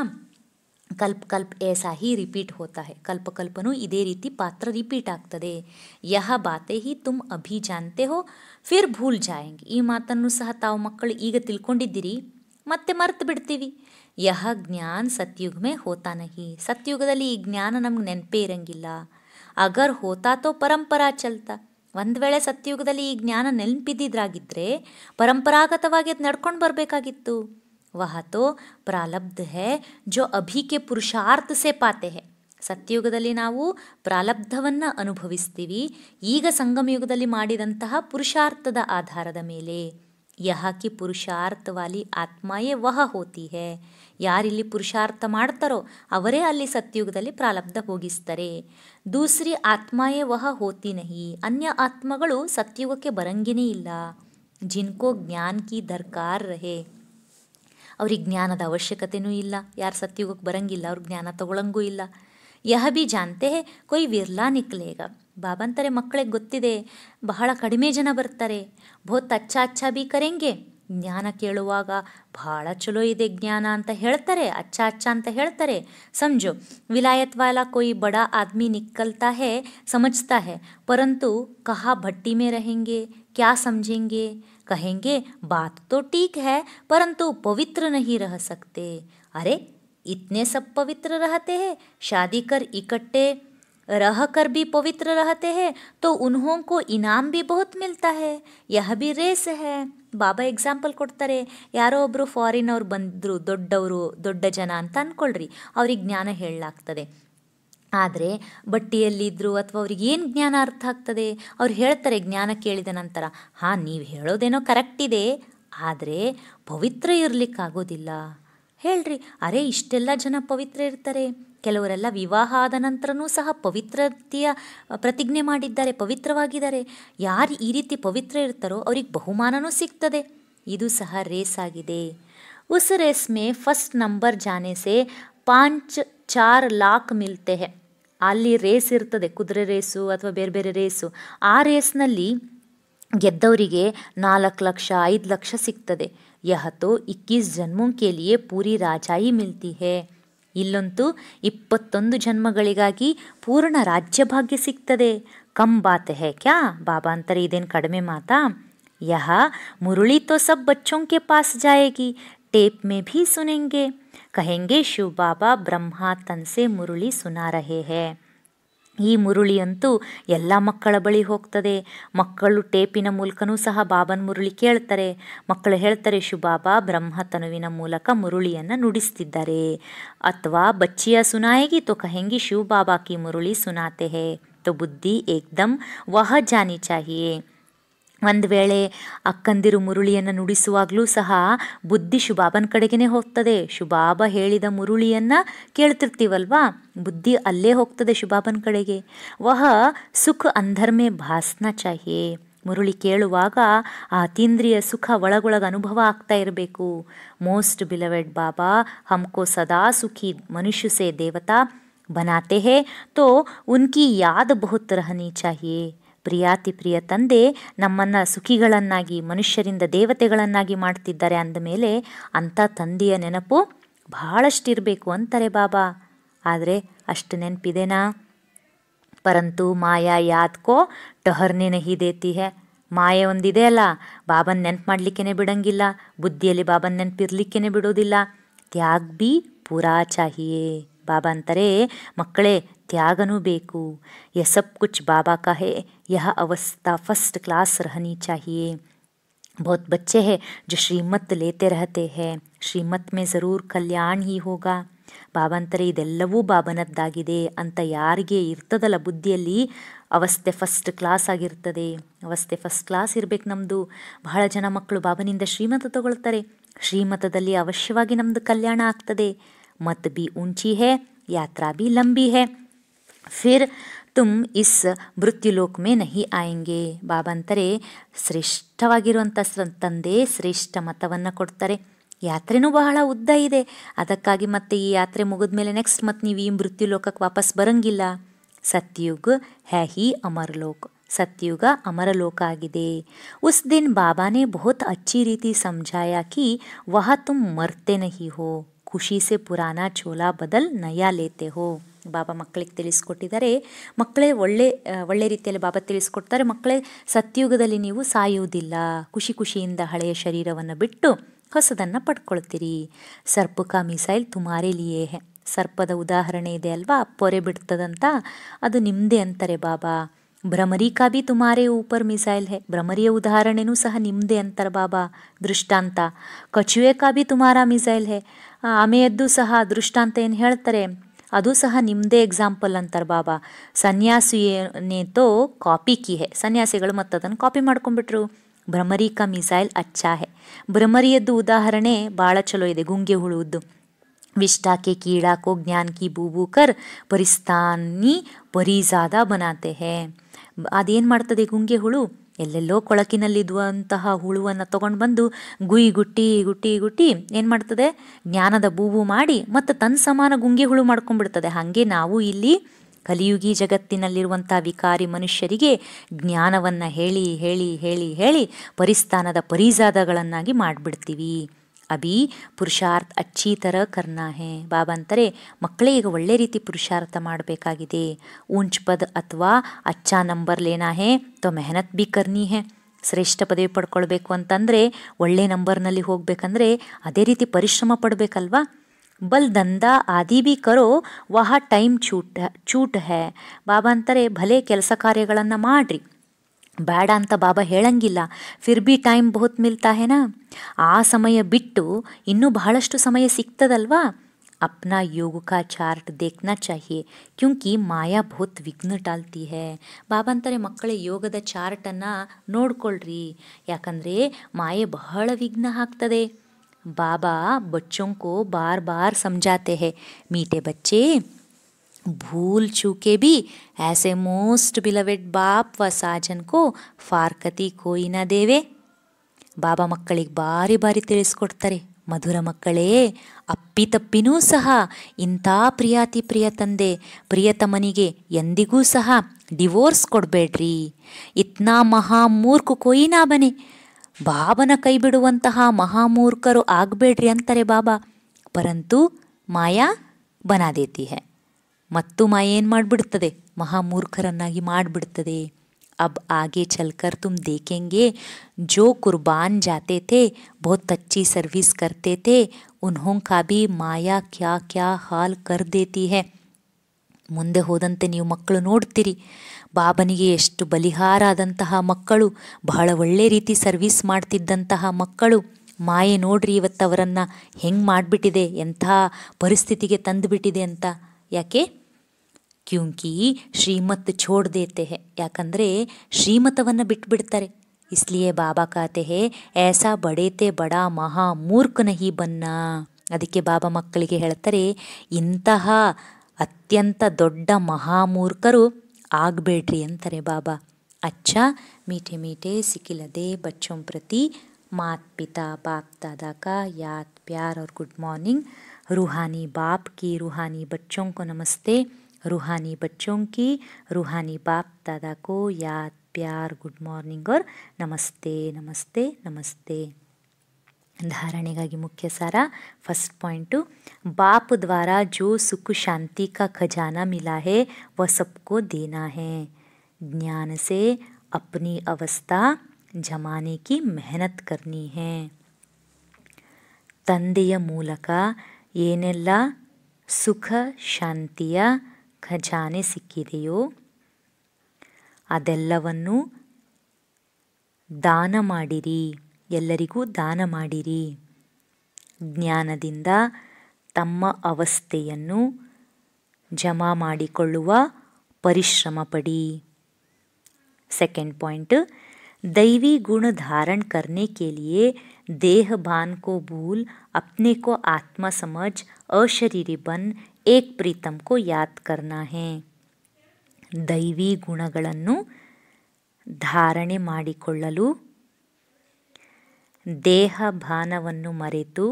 ಕಲ್ಪ ಕಲ್ಪ ऐसा ही रिपीट होता है. ಕಲ್ಪ ಕಲ್ಪನೂ ಇದೇ ರೀತಿ ಪಾತ್ರ ರಿಪೀಟ್ ಆಗ್ತದೆ. ಯಹ ಬಾತೆ ಹಿ ತುಮ್ ಅಭಿ ಜಾನ್ತೆ ಹೋ ಫಿರ್ ಭೂಲ್ ಜಾಯೆಂಗೆ. ಈ ಮಾತನ್ನು ಸಹ ತಾವು ಮಕ್ಕಳು ಈಗ ತಿಳ್ಕೊಂಡಿದ್ದೀರಿ, ಮತ್ತೆ ಮರೆತು ಬಿಡ್ತೀವಿ. ಯಹ ಜ್ಞಾನ ಸತ್ಯುಗ ಮೇ ಹೋತಾ ನಹಿ. ಸತ್ಯುಗದಲ್ಲಿ ಈ ಜ್ಞಾನ ನಮ್ಗೆ ನೆನಪೇ ಇರಂಗಿಲ್ಲ. ಅಗರ್ ಹೋತಾ ತೋ ಪರಂಪರಾ ಚಲ್ತಾ. ಒಂದು ವೇಳೆ ಸತ್ಯುಗದಲ್ಲಿ ಈ ಜ್ಞಾನ ನೆನಪಿದ್ದಿದ್ರಾಗಿದ್ದರೆ ಪರಂಪರಾಗತವಾಗಿ ಅದು ನಡ್ಕೊಂಡು ಬರಬೇಕಾಗಿತ್ತು. वह तो प्रालब्ध है जो अभी के पुरुषार्थ से पाते हैं. ಸತ್ಯಯುಗದಲ್ಲಿ ನಾವು ಪ್ರಾಲಬ್ಧವನ್ನು ಅನುಭವಿಸ್ತೀವಿ, ಈಗ ಸಂಗಮಯುಗದಲ್ಲಿ ಮಾಡಿದಂತಹ ಪುರುಷಾರ್ಥದ ಆಧಾರದ ಮೇಲೆ. ಯಹ ಕಿ ಪುರುಷಾರ್ಥ ವಾಲಿ ಆತ್ಮಾಯೇ ವಹ ಹೋತಿ ಹೇ. ಯಾರಿಲ್ಲಿ ಪುರುಷಾರ್ಥ ಮಾಡ್ತಾರೋ ಅವರೇ ಅಲ್ಲಿ ಸತ್ಯಯುಗದಲ್ಲಿ ಪ್ರಾಲಬ್ಧ ಭೋಗಿಸ್ತಾರೆ. ದೂಸರಿ ಆತ್ಮಾಯೇ ವಹ ಹೋತಿ ನಹಿ. ಅನ್ಯ ಆತ್ಮಗಳು ಸತ್ಯಯುಗಕ್ಕೆ ಬರಂಗೇನೇ ಇಲ್ಲ. ಜಿನ್ಕೋ ಜ್ಞಾನ ಕಿ ದರ್ಕಾರ್ ರಹೆ. ಅವ್ರಿಗೆ ಜ್ಞಾನದ ಅವಶ್ಯಕತೆಯೂ ಇಲ್ಲ. ಯಾರು ಸತ್ಯುಗಕ್ಕೆ ಬರಂಗಿಲ್ಲ ಅವ್ರ ಜ್ಞಾನ ತಗೊಳಂಗೂ ಇಲ್ಲ. ಯಹ ಭಿ ಜಾನ್ತೆ ಹೇ ಕೊಯ್ ವಿರ್ಲಾ ನಿಕ್ಲೇಗ. ಬಾಬಾ ಅಂತಾರೆ, ಮಕ್ಕಳಿಗೆ ಗೊತ್ತಿದೆ ಬಹಳ ಕಡಿಮೆ ಜನ ಬರ್ತಾರೆ. ಬಹುತ್ ಅಚ್ಚಾ ಭಿ ಕರೆಂಗೆ. ಜ್ಞಾನ ಕೇಳುವಾಗ ಭಾಳ ಚಲೋ ಇದೆ ಜ್ಞಾನ ಅಂತ ಹೇಳ್ತಾರೆ, ಅಚ್ಚಾ ಅಂತ ಹೇಳ್ತಾರೆ. ಸಮझो ವಿಲಾಯತ್ ವಾಲಾ कोई बड़ा आदमी निकलता है समझता है, परंतु कहाँ भट्टी में रहेंगे, क्या समझेंगे. कहेंगे बात तो ठीक है परंतु पवित्र नहीं रह सकते. अरे इतने सब पवित्र रहते हैं, शादी कर इकट्ठे रह कर भी पवित्र रहते हैं तो उन्हों को इनाम भी बहुत मिलता है. यह भी रेस है. ಬಾಬಾ ಎಕ್ಸಾಂಪಲ್ ಕೊಡ್ತಾರೆ. ಯಾರೋ ಒಬ್ಬರು ಫಾರಿನ್ ಅವ್ರು ಬಂದರು, ದೊಡ್ಡ ಜನ ಅಂತ ಅಂದ್ಕೊಳ್ರಿ, ಅವ್ರಿಗೆ ಜ್ಞಾನ ಹೇಳಲಾಗ್ತದೆ. ಆದರೆ ಬಟ್ಟಿಯಲ್ಲಿದ್ದರು ಅಥವಾ ಅವ್ರಿಗೆ ಏನು ಜ್ಞಾನ ಅರ್ಥ ಆಗ್ತದೆ? ಅವ್ರು ಹೇಳ್ತಾರೆ ಜ್ಞಾನ ಕೇಳಿದ ನಂತರ, ಹಾಂ ನೀವು ಹೇಳೋದೇನೋ ಕರೆಕ್ಟ್ ಇದೆ, ಆದರೆ ಪವಿತ್ರ ಇರಲಿಕ್ಕಾಗೋದಿಲ್ಲ. ಹೇಳ್ರಿ, ಅರೆ ಇಷ್ಟೆಲ್ಲ ಜನ ಪವಿತ್ರ ಇರ್ತಾರೆ, ಕೆಲವರೆಲ್ಲ ವಿವಾಹ ಆದ ನಂತರನೂ ಸಹ ಪವಿತ್ರತೆಯ ಪ್ರತಿಜ್ಞೆ ಮಾಡಿದ್ದಾರೆ, ಪವಿತ್ರವಾಗಿದ್ದಾರೆ. ಯಾರು ಈ ರೀತಿ ಪವಿತ್ರ ಇರ್ತಾರೋ ಅವ್ರಿಗೆ ಬಹುಮಾನನೂ ಸಿಗ್ತದೆ. ಇದು ಸಹ ರೇಸ್ ಆಗಿದೆ. ಉಸ್ ರೇಸ್ ಮೇ ಫಸ್ಟ್ ನಂಬರ್ ಜಾನೆ ಸೆ 5-4 लाख ಮಿಲ್ತೆ ಹೇ. ಅಲ್ಲಿ ರೇಸ್ ಇರ್ತದೆ, ಕುದುರೆ ರೇಸು ಅಥವಾ ಬೇರೆ ಬೇರೆ ರೇಸು. ಆ ರೇಸ್ನಲ್ಲಿ ಗೆದ್ದವರಿಗೆ 4 ಲಕ್ಷ 5 ಲಕ್ಷ ಸಿಗ್ತದೆ. ಯಹ ತೋ 21 ಜನ್ಮೋಂ ಕೆ ಲಿಯೇ ಪೂರಿ ರಾಜಾಯಿ ಮಿಲ್ತಿ ಹೇ. ಇಲ್ಲಂತೂ 21 ಜನ್ಮಗಳಿಗಾಗಿ ಪೂರ್ಣ ರಾಜ್ಯಭಾಗ್ಯ ಸಿಗ್ತದೆ. ಕಮ್ ಬಾತ್ ಹೇ ಕ್ಯಾ? ಬಾಬಾ ಅಂತಾರೆ ಇದೇನು ಕಡಿಮೆ ಮಾತಾ? ಯಹ ಮುರುಳಿ ತೋ ಸಬ್ ಬಚ್ಚೋಂ ಕೆ ಪಾಸ್ ಜಾಯೇಗಿ, ಟೇಪ್ ಮೇ ಭೀ ಸುನೆಂಗೆ, ಕಹೆಂಗೆ ಶಿವ್ ಬಾಬಾ ಬ್ರಹ್ಮ ತನ್ಸೆ ಮುರುಳಿ ಸುನಾ ರಹೇ ಹೇ. ಈ ಮುರುಳಿ ಅಂತೂ ಎಲ್ಲ ಮಕ್ಕಳ ಬಳಿ ಹೋಗ್ತದೆ. ಮಕ್ಕಳು ಟೇಪಿನ ಮೂಲಕನೂ ಸಹ ಬಾಬನ ಮುರುಳಿ ಕೇಳ್ತಾರೆ. ಮಕ್ಕಳು ಹೇಳ್ತಾರೆ ಶಿವಬಾಬಾ ಬ್ರಹ್ಮ ತನುವಿನ ಮೂಲಕ ಮುರುಳಿಯನ್ನು ನುಡಿಸ್ತಿದ್ದಾರೆ. ಅಥವಾ ಬಚ್ಚಿಯ ಸುನಾಯೇಗಿ ತೋ ಕಹೆಂಗಿ ಶಿವ ಬಾಬಾ ಕಿ ಮುರುಳಿ ಸುನಾತೆ ಹೇ. ತೋ ಬುದ್ಧಿ ಏಕ್ದಮ್ ವಹ ಜಾನಿ ಚಾಹಿಯೇ. ಒಂದು ವೇಳೆ ಅಕ್ಕಂದಿರು ಮುರುಳಿಯನ್ನು ನುಡಿಸುವಾಗಲೂ ಸಹ ಬುದ್ಧಿ ಶುಭಾಬನ ಕಡೆಗೇ ಹೋಗ್ತದೆ. ಶುಭಾಬ ಹೇಳಿದ ಮುರುಳಿಯನ್ನು ಕೇಳ್ತಿರ್ತೀವಲ್ವಾ, ಬುದ್ಧಿ ಅಲ್ಲೇ ಹೋಗ್ತದೆ ಶುಭಾಬನ ಕಡೆಗೆ. ವಹ ಸುಖ ಅಂಧರ್ಮೆ ಭಾಸ್ನ ಚಾಹಿಯೇ. ಮುರುಳಿ ಕೇಳುವಾಗ ಆ ಅತೀಂದ್ರಿಯ ಸುಖ ಒಳಗೊಳಗೆ ಅನುಭವ ಆಗ್ತಾ ಇರಬೇಕು. ಮೋಸ್ಟ್ ಬಿಲವೆಡ್ ಬಾಬಾ ಹಮ್ಕೋ ಸದಾ ಸುಖಿ ಮನುಷ್ಯ ಸೆ ದೇವತಾ ಬನಾತೆ ಹೇ, ತೋ ಉನ್ಕಿ ಯಾದ್ ಬಹುತ್ ರಹನಿ ಚಾಹಿಯೇ. ಪ್ರಿಯಾತಿ ಪ್ರಿಯ ತಂದೆ ನಮ್ಮನ್ನು ಸುಖಿಗಳನ್ನಾಗಿ ಮನುಷ್ಯರಿಂದ ದೇವತೆಗಳನ್ನಾಗಿ ಮಾಡ್ತಿದ್ದಾರೆ ಅಂದಮೇಲೆ ಅಂಥ ತಂದೆಯ ನೆನಪು ಬಹಳಷ್ಟಿರಬೇಕು ಅಂತಾರೆ ಬಾಬಾ. ಆದರೆ ಅಷ್ಟು ನೆನಪಿದೆನಾ? ಪರಂತು ಮಾಯಾ ಯಾದ್ ಕೋ ಟಹರ್ನೆ ನಹಿ ದೇತಿ ಹೇ. ಮಾಯೆ ಒಂದಿದೆ ಅಲ್ಲ, ಬಾಬನ ನೆನಪು ಮಾಡಲಿಕ್ಕೇ ಬಿಡಂಗಿಲ್ಲ, ಬುದ್ಧಿಯಲ್ಲಿ ಬಾಬನ ನೆನಪಿರ್ಲಿಕ್ಕೇ ಬಿಡೋದಿಲ್ಲ. ತ್ಯಾಗ್ ಬಿ ಪೂರಾ ಚಾಹಿಯೇ. ಬಾಬಾ ಅಂತಾರೆ ಮಕ್ಕಳೇ ತ್ಯಾಗನೂ ಬೇಕು. ಯ ಸಬ್ ಕುಚ್ ಬಾಬಾ ಕಾ ಹೇ, ಯಹ ಅವಸ್ಥಾ ಫಸ್ಟ್ ಕ್ಲಾಸ್ ರಹನಿ ಚಾಹಿಯೇ. बहुत बच्चे हैं जो श्रीमत लेते रहते हैं, श्रीमत में ज़रूर कल्याण ही होगा. ಬಾಬಾ ಅಂತಾರೆ ಇದೆಲ್ಲವೂ ಬಾಬನದ್ದಾಗಿದೆ ಅಂತ ಯಾರಿಗೆ ಇರ್ತದಲ್ಲ ಬುದ್ಧಿಯಲ್ಲಿ, ಅವಸ್ಥೆ ಫಸ್ಟ್ ಕ್ಲಾಸ್ ಆಗಿರ್ತದೆ. ಅವಸ್ಥೆ ಫಸ್ಟ್ ಕ್ಲಾಸ್ ಇರಬೇಕು ನಮ್ಮದು. ಬಹಳ ಜನ ಮಕ್ಕಳು ಬಾಬನಿಂದ ಶ್ರೀಮತ ತಗೊಳ್ತಾರೆ. ಶ್ರೀಮತದಲ್ಲಿ ಅವಶ್ಯವಾಗಿ ನಮ್ಮದು ಕಲ್ಯಾಣ ಆಗ್ತದೆ. ಮತ್ ಬಿ ಊಂಚಿ ಹೇ, ಯಾತ್ರಾ ಬಿ ಲಂಬಿ ಹೇ, ಫಿರ್ ತುಮ್ ಇಸ್ ಮೃತ್ಯುಲೋಕ್ ಮೇ ನಹಿ ಆಯಂಗೆ. ಬಾಬಾ ಅಂತಾರೆ ಶ್ರೇಷ್ಠವಾಗಿರುವಂಥ ತಂದೆ ಶ್ರೇಷ್ಠ ಮತವನ್ನು ಕೊಡ್ತಾರೆ. ಯಾತ್ರೆನೂ ಬಹಳ ಉದ್ದ ಇದೆ. ಅದಕ್ಕಾಗಿ ಮತ್ತೆ ಈ ಯಾತ್ರೆ ಮುಗಿದ ಮೇಲೆ ನೆಕ್ಸ್ಟ್ ಮತ್ತೆ ನೀವು ಈ ಮೃತ್ಯುಲೋಕಕ್ಕೆ ವಾಪಸ್ ಬರಂಗಿಲ್ಲ. ಸತ್ಯುಗ್ ಹೈ ಹಿ ಅಮರಲೋಕ್. ಸತ್ಯುಗ ಅಮರಲೋಕ ಆಗಿದೆ. ಉಸ್ ದಿನ್ ಬಾಬಾನೆ ಬಹುತ್ ಅಚ್ಚಿ ರೀತಿ ಸಮझाया कि वह तुम मरते नहीं हो, ಖುಷಿ ಸೆ ಪುರಾಣ ಚೋಲಾ ಬದಲ್ ನಯಾ ಲೇತೆ ಹೋ. ಬಾಬಾ ಮಕ್ಕಳಿಗೆ ತಿಳಿಸ್ಕೊಟ್ಟಿದ್ದಾರೆ. ಮಕ್ಕಳೇ ಒಳ್ಳೆ ರೀತಿಯಲ್ಲಿ ಬಾಬಾ ತಿಳಿಸ್ಕೊಡ್ತಾರೆ, ಮಕ್ಕಳೇ ಸತ್ಯುಗದಲ್ಲಿ ನೀವು ಸಾಯುವುದಿಲ್ಲ, ಖುಷಿ ಖುಷಿಯಿಂದ ಹಳೆಯ ಶರೀರವನ್ನು ಬಿಟ್ಟು ಹೊಸದನ್ನು ಪಡ್ಕೊಳ್ತೀರಿ. ಸರ್ಪ ಕಾ ಮಿಸೈಲ್ ತುಮಾರೇ ಲಿಯೇ ಹೇ. ಸರ್ಪದ ಉದಾಹರಣೆ ಇದೆ ಅಲ್ವಾ, ಪೊರೆ ಬಿಡ್ತದಂತ, ಅದು ನಿಮ್ಮದೇ ಅಂತಾರೆ ಬಾಬಾ. ಭ್ರಮರಿ ಕಾ ಬಿ ತುಮಾರೇ ಊಪರ್ ಮಿಸೈಲ್ ಹೇ. ಭ್ರಮರಿಯ ಉದಾಹರಣೆನೂ ಸಹ ನಿಮ್ಮದೇ ಅಂತಾರೆ ಬಾಬಾ, ದೃಷ್ಟಾಂತ. ಕಚುವೆ ಕಾ ಬಿ ತುಮಾರಾ ಮಿಸೈಲ್ ಹೇ. ಆಮೆಯದ್ದು ಸಹ ದೃಷ್ಟಾಂತ ಏನು ಹೇಳ್ತಾರೆ, ಅದು ಸಹ ನಿಮ್ಮದೇ ಎಕ್ಸಾಂಪಲ್ ಅಂತಾರೆ ಬಾಬಾ. ಸನ್ಯಾಸಿನೇ ತೋ ಕಾಪಿ ಕಿ ಹೇ. ಸನ್ಯಾಸಿಗಳು ಮತ್ತದನ್ನು ಕಾಪಿ ಮಾಡ್ಕೊಂಡ್ಬಿಟ್ರು. ಭ್ರಮರಿ ಕಾ ಮಿಸೈಲ್ ಅಚ್ಚಾ ಹೇ. ಭ್ರಮರಿಯದ್ದು ಉದಾಹರಣೆ ಭಾಳ ಚಲೋ ಇದೆ, ಗುಂಗೆ ಹುಳುವುದು. ವಿಷ್ಠಾ ಕೆ ಕೀಡಾ ಕೋ ಜ್ಞಾನ್ ಕಿ ಬೂಬೂ ಕರ್ ಪರಿಸ್ಥಾನಿ ಪರಿಜಾದ ಬನಾತೆ ಹೇ. ಅದೇನು ಮಾಡ್ತದೆ ಗುಂಗೆ ಹುಳು, ಎಲ್ಲೆಲ್ಲೋ ಕೊಳಕಿನಲ್ಲಿದ್ದುವಂತಹ ಹುಳುವನ್ನು ತಗೊಂಡು ಬಂದು ಗುಯಿ ಗುಟ್ಟಿ ಗುಟ್ಟಿ ಗುಟ್ಟಿ ಏನು ಮಾಡ್ತದೆ, ಜ್ಞಾನದ ಬೂಬು ಮಾಡಿ ಮತ್ತು ತನ್ನ ಸಮಾನ ಗುಂಗೆ ಹುಳು ಮಾಡ್ಕೊಂಡ್ಬಿಡ್ತದೆ. ಹಾಗೆ ನಾವು ಇಲ್ಲಿ ಕಲಿಯುಗಿ ಜಗತ್ತಿನಲ್ಲಿರುವಂಥ ವಿಕಾರಿ ಮನುಷ್ಯರಿಗೆ ಜ್ಞಾನವನ್ನು ಹೇಳಿ ಹೇಳಿ ಹೇಳಿ ಹೇಳಿ ಪರಿಸ್ಥಾನದ ಪರಿಜಾದಗಳನ್ನಾಗಿ ಮಾಡಿಬಿಡ್ತೀವಿ. ಅಭಿ ಪುರುಷಾರ್ಥ ಅಚ್ಚಿ ಥರ ಕರ್ನಾ ಹೇ. ಬಾಬಾ ಅಂತಾರೆ ಮಕ್ಕಳೇ ಈಗ ಒಳ್ಳೆ ರೀತಿ ಪುರುಷಾರ್ಥ ಮಾಡಬೇಕಾಗಿದೆ. ಊಂಚ್ ಪದ ಅಥವಾ ಅಚ್ಚಾ ನಂಬರ್ ಲೇನಾ ಹೇ ತೋ ಮೆಹನತ್ ಬಿ ಕರ್ನಿ ಹೇ. ಶ್ರೇಷ್ಠ ಪದವಿ ಪಡ್ಕೊಳ್ಬೇಕು ಅಂತಂದರೆ, ಒಳ್ಳೆ ನಂಬರ್ನಲ್ಲಿ ಹೋಗಬೇಕಂದ್ರೆ ಅದೇ ರೀತಿ ಪರಿಶ್ರಮ ಪಡಬೇಕಲ್ವಾ. ಬಲ್ ದಂಧಾ ಆದಿ ಬಿ ಕರೋ ವಹ ಟೈಮ್ ಚೂಟ್ ಹೇ. ಬಾಬಾ ಅಂತಾರೆ ಭಲೆ ಕೆಲಸ ಕಾರ್ಯಗಳನ್ನು ಮಾಡ್ರಿ, ಬೇಡ ಅಂತ ಬಾಬಾ ಹೇಳಂಗಿಲ್ಲ. ಫಿರ್ ಬಿ ಟೈಮ್ ಬಹುತ್ ಮಿಲ್ತಾ ಹೇನಾ. ಆ ಸಮಯ ಬಿಟ್ಟು ಇನ್ನೂ ಬಹಳಷ್ಟು ಸಮಯ ಸಿಗ್ತದಲ್ವಾ. ಅಪ್ನಾ ಯೋಗ ಕಾ ಚಾರ್ಟ್ ದೇಖ್ನಾ ಚಾಹಿಯೇ, ಕ್ಯೂಂಕಿ ಮಾಯಾ ಬಹುತ್ ವಿಘ್ನ ಡಾಲ್ತಿ ಹೇ. ಬಾಬಾ ಅಂತಾರೆ ಮಕ್ಕಳೇ ಯೋಗದ ಚಾರ್ಟನ್ನು ನೋಡ್ಕೊಳ್ರಿ, ಯಾಕಂದರೆ ಮಾಯೆ ಬಹಳ ವಿಘ್ನ ಹಾಕ್ತದೆ. ಬಾಬಾ ಬಚ್ಚೋಂ ಕೋ ಬಾರ್ ಬಾರ್ ಸಮझाते हैं, मीठे बच्चे भूल चूके भी ऐसे मोस्ट बिलवेड बाप व साजन को फारकती कोई न देवे. ಬಾಬಾ ಮಕ್ಕಳಿಗೆ ಬಾರಿ ಬಾರಿ ತಿಳಿಸ್ಕೊಡ್ತಾರೆ, ಮಧುರ ಮಕ್ಕಳೇ ಅಪ್ಪಿತಪ್ಪಿನೂ ಸಹ ಇಂಥ ಪ್ರಿಯಾತಿ ಪ್ರಿಯ ತಂದೆ ಪ್ರಿಯತಮನಿಗೆ ಎಂದಿಗೂ ಸಹ ಡಿವೋರ್ಸ್ ಕೊಡಬೇಡ್ರಿ, ಇತ್ನಾ ಮಹಾಮೂರ್ಖ ಕೊಯಿ ನಾ ಬನೆ, ಬಾಬನ ಕೈ ಬಿಡುವಂತಹ ಮಹಾಮೂರ್ಖರು ಆಗಬೇಡ್ರಿ ಅಂತಾರೆ ಬಾಬಾ. ಪರಂತು ಮಾಯಾ ಬನಾ ದೇತಿ ಹೈ, ಮತ್ತು ಮಾಯಾ ಏನು ಮಾಡಿಬಿಡ್ತದೆ, ಮಹಾಮೂರ್ಖರನ್ನಾಗಿ ಮಾಡಿಬಿಡ್ತದೆ. अब आगे चलकर तुम देखेंगे जो कुर्बान जाते थे, बहुत अच्छी सर्विस करते थे, उन्हों का भी माया क्या क्या हाल कर देती है. ಮುಂದೆ ಹೋದಂತೆ ನೀವು ಮಕ್ಕಳು ನೋಡ್ತೀರಿ, ಬಾಬನಿಗೆ ಎಷ್ಟು ಬಲಿಹಾರ ಆದಂತಹ ಮಕ್ಕಳು, ಬಹಳ ಒಳ್ಳೆ ರೀತಿ ಸರ್ವಿಸ್ ಮಾಡ್ತಿದ್ದಂತಹ ಮಕ್ಕಳು, ಮಾಯೆ ನೋಡ್ರಿ ಇವತ್ತು ಅವರನ್ನು ಹೆಂಗೆ ಮಾಡಿಬಿಟ್ಟಿದೆ, ಎಂಥ ಪರಿಸ್ಥಿತಿಗೆ ತಂದುಬಿಟ್ಟಿದೆ ಅಂತ. ಯಾಕೆ? ಕ್ಯೂಂಕಿ ಶ್ರೀಮತ್ ಛೋಡ್ ದೇತೆ ಹೇ, ಯಾಕಂದರೆ ಶ್ರೀಮತವನ್ನು ಬಿಟ್ಬಿಡ್ತಾರೆ. ಇಸ್ಲಿಯೇ ಬಾಬಾ ಕಾತೆ ಹೇ ಐಸಾ ಬಡೇತೆ ಬಡಾ ಮಹಾ ಮೂರ್ಖ ನಹಿ ಬನ್ನ. ಅದಕ್ಕೆ ಬಾಬಾ ಮಕ್ಕಳಿಗೆ ಹೇಳ್ತಾರೆ, ಇಂತಹ ಅತ್ಯಂತ ದೊಡ್ಡ ಮಹಾಮೂರ್ಖರು ಆಗಬೇಡ್ರಿ ಅಂತಾರೆ ಬಾಬಾ. ಅಚ್ಚಾ ಮೀಠೆ ಮೀಠೆ ಸಿಕ್ಕಿಲದೆ ಬಚ್ಚೋಂ ಪ್ರತಿ ಮಾತ್ ಪಿತಾ ಬಾಪ್ दादा का याद प्यार और गुड मॉर्निंग. रूहानी बाप की रूहानी बच्चों को नमस्ते, रूहानी बच्चों की रूहानी बाप दादा को याद प्यार गुड मॉर्निंग और नमस्ते नमस्ते नमस्ते. धारणेಗಾಗಿ मुख्य सारा. फर्स्ट पॉइंट, बाप द्वारा जो सुख शांति का खजाना मिला है वह सबको देना है. ज्ञान से अपनी अवस्था जमाने की मेहनत करनी है. ತಂದೆಯ ಮೂಲಕ ಏನೆಲ್ಲ ಸುಖ ಶಾಂತಿಯ ಖಜಾನೆ ಸಿಕ್ಕಿದೆಯೋ ಅದೆಲ್ಲವನ್ನು ದಾನ ಮಾಡಿರಿ, ಎಲ್ಲರಿಗೂ ದಾನ ಮಾಡಿರಿ. ಜ್ಞಾನದಿಂದ ತಮ್ಮ ಅವಸ್ಥೆಯನ್ನು ಜಮಾ ಮಾಡಿಕೊಳ್ಳುವ ಪರಿಶ್ರಮ ಪಡಿ. सेकंड पॉइंट, दैवी गुण धारण करने के लिए देह भान को भूल अपने को आत्मा समझ अशरीरी बन एक प्रीतम को याद करना है. ದೈವಿ ಗುಣಗಳನ್ನು ಧಾರಣೆ ಮಾಡಿಕೊಳ್ಳಲು ದೇಹ ಭಾನವನ್ನು ಮರೆತು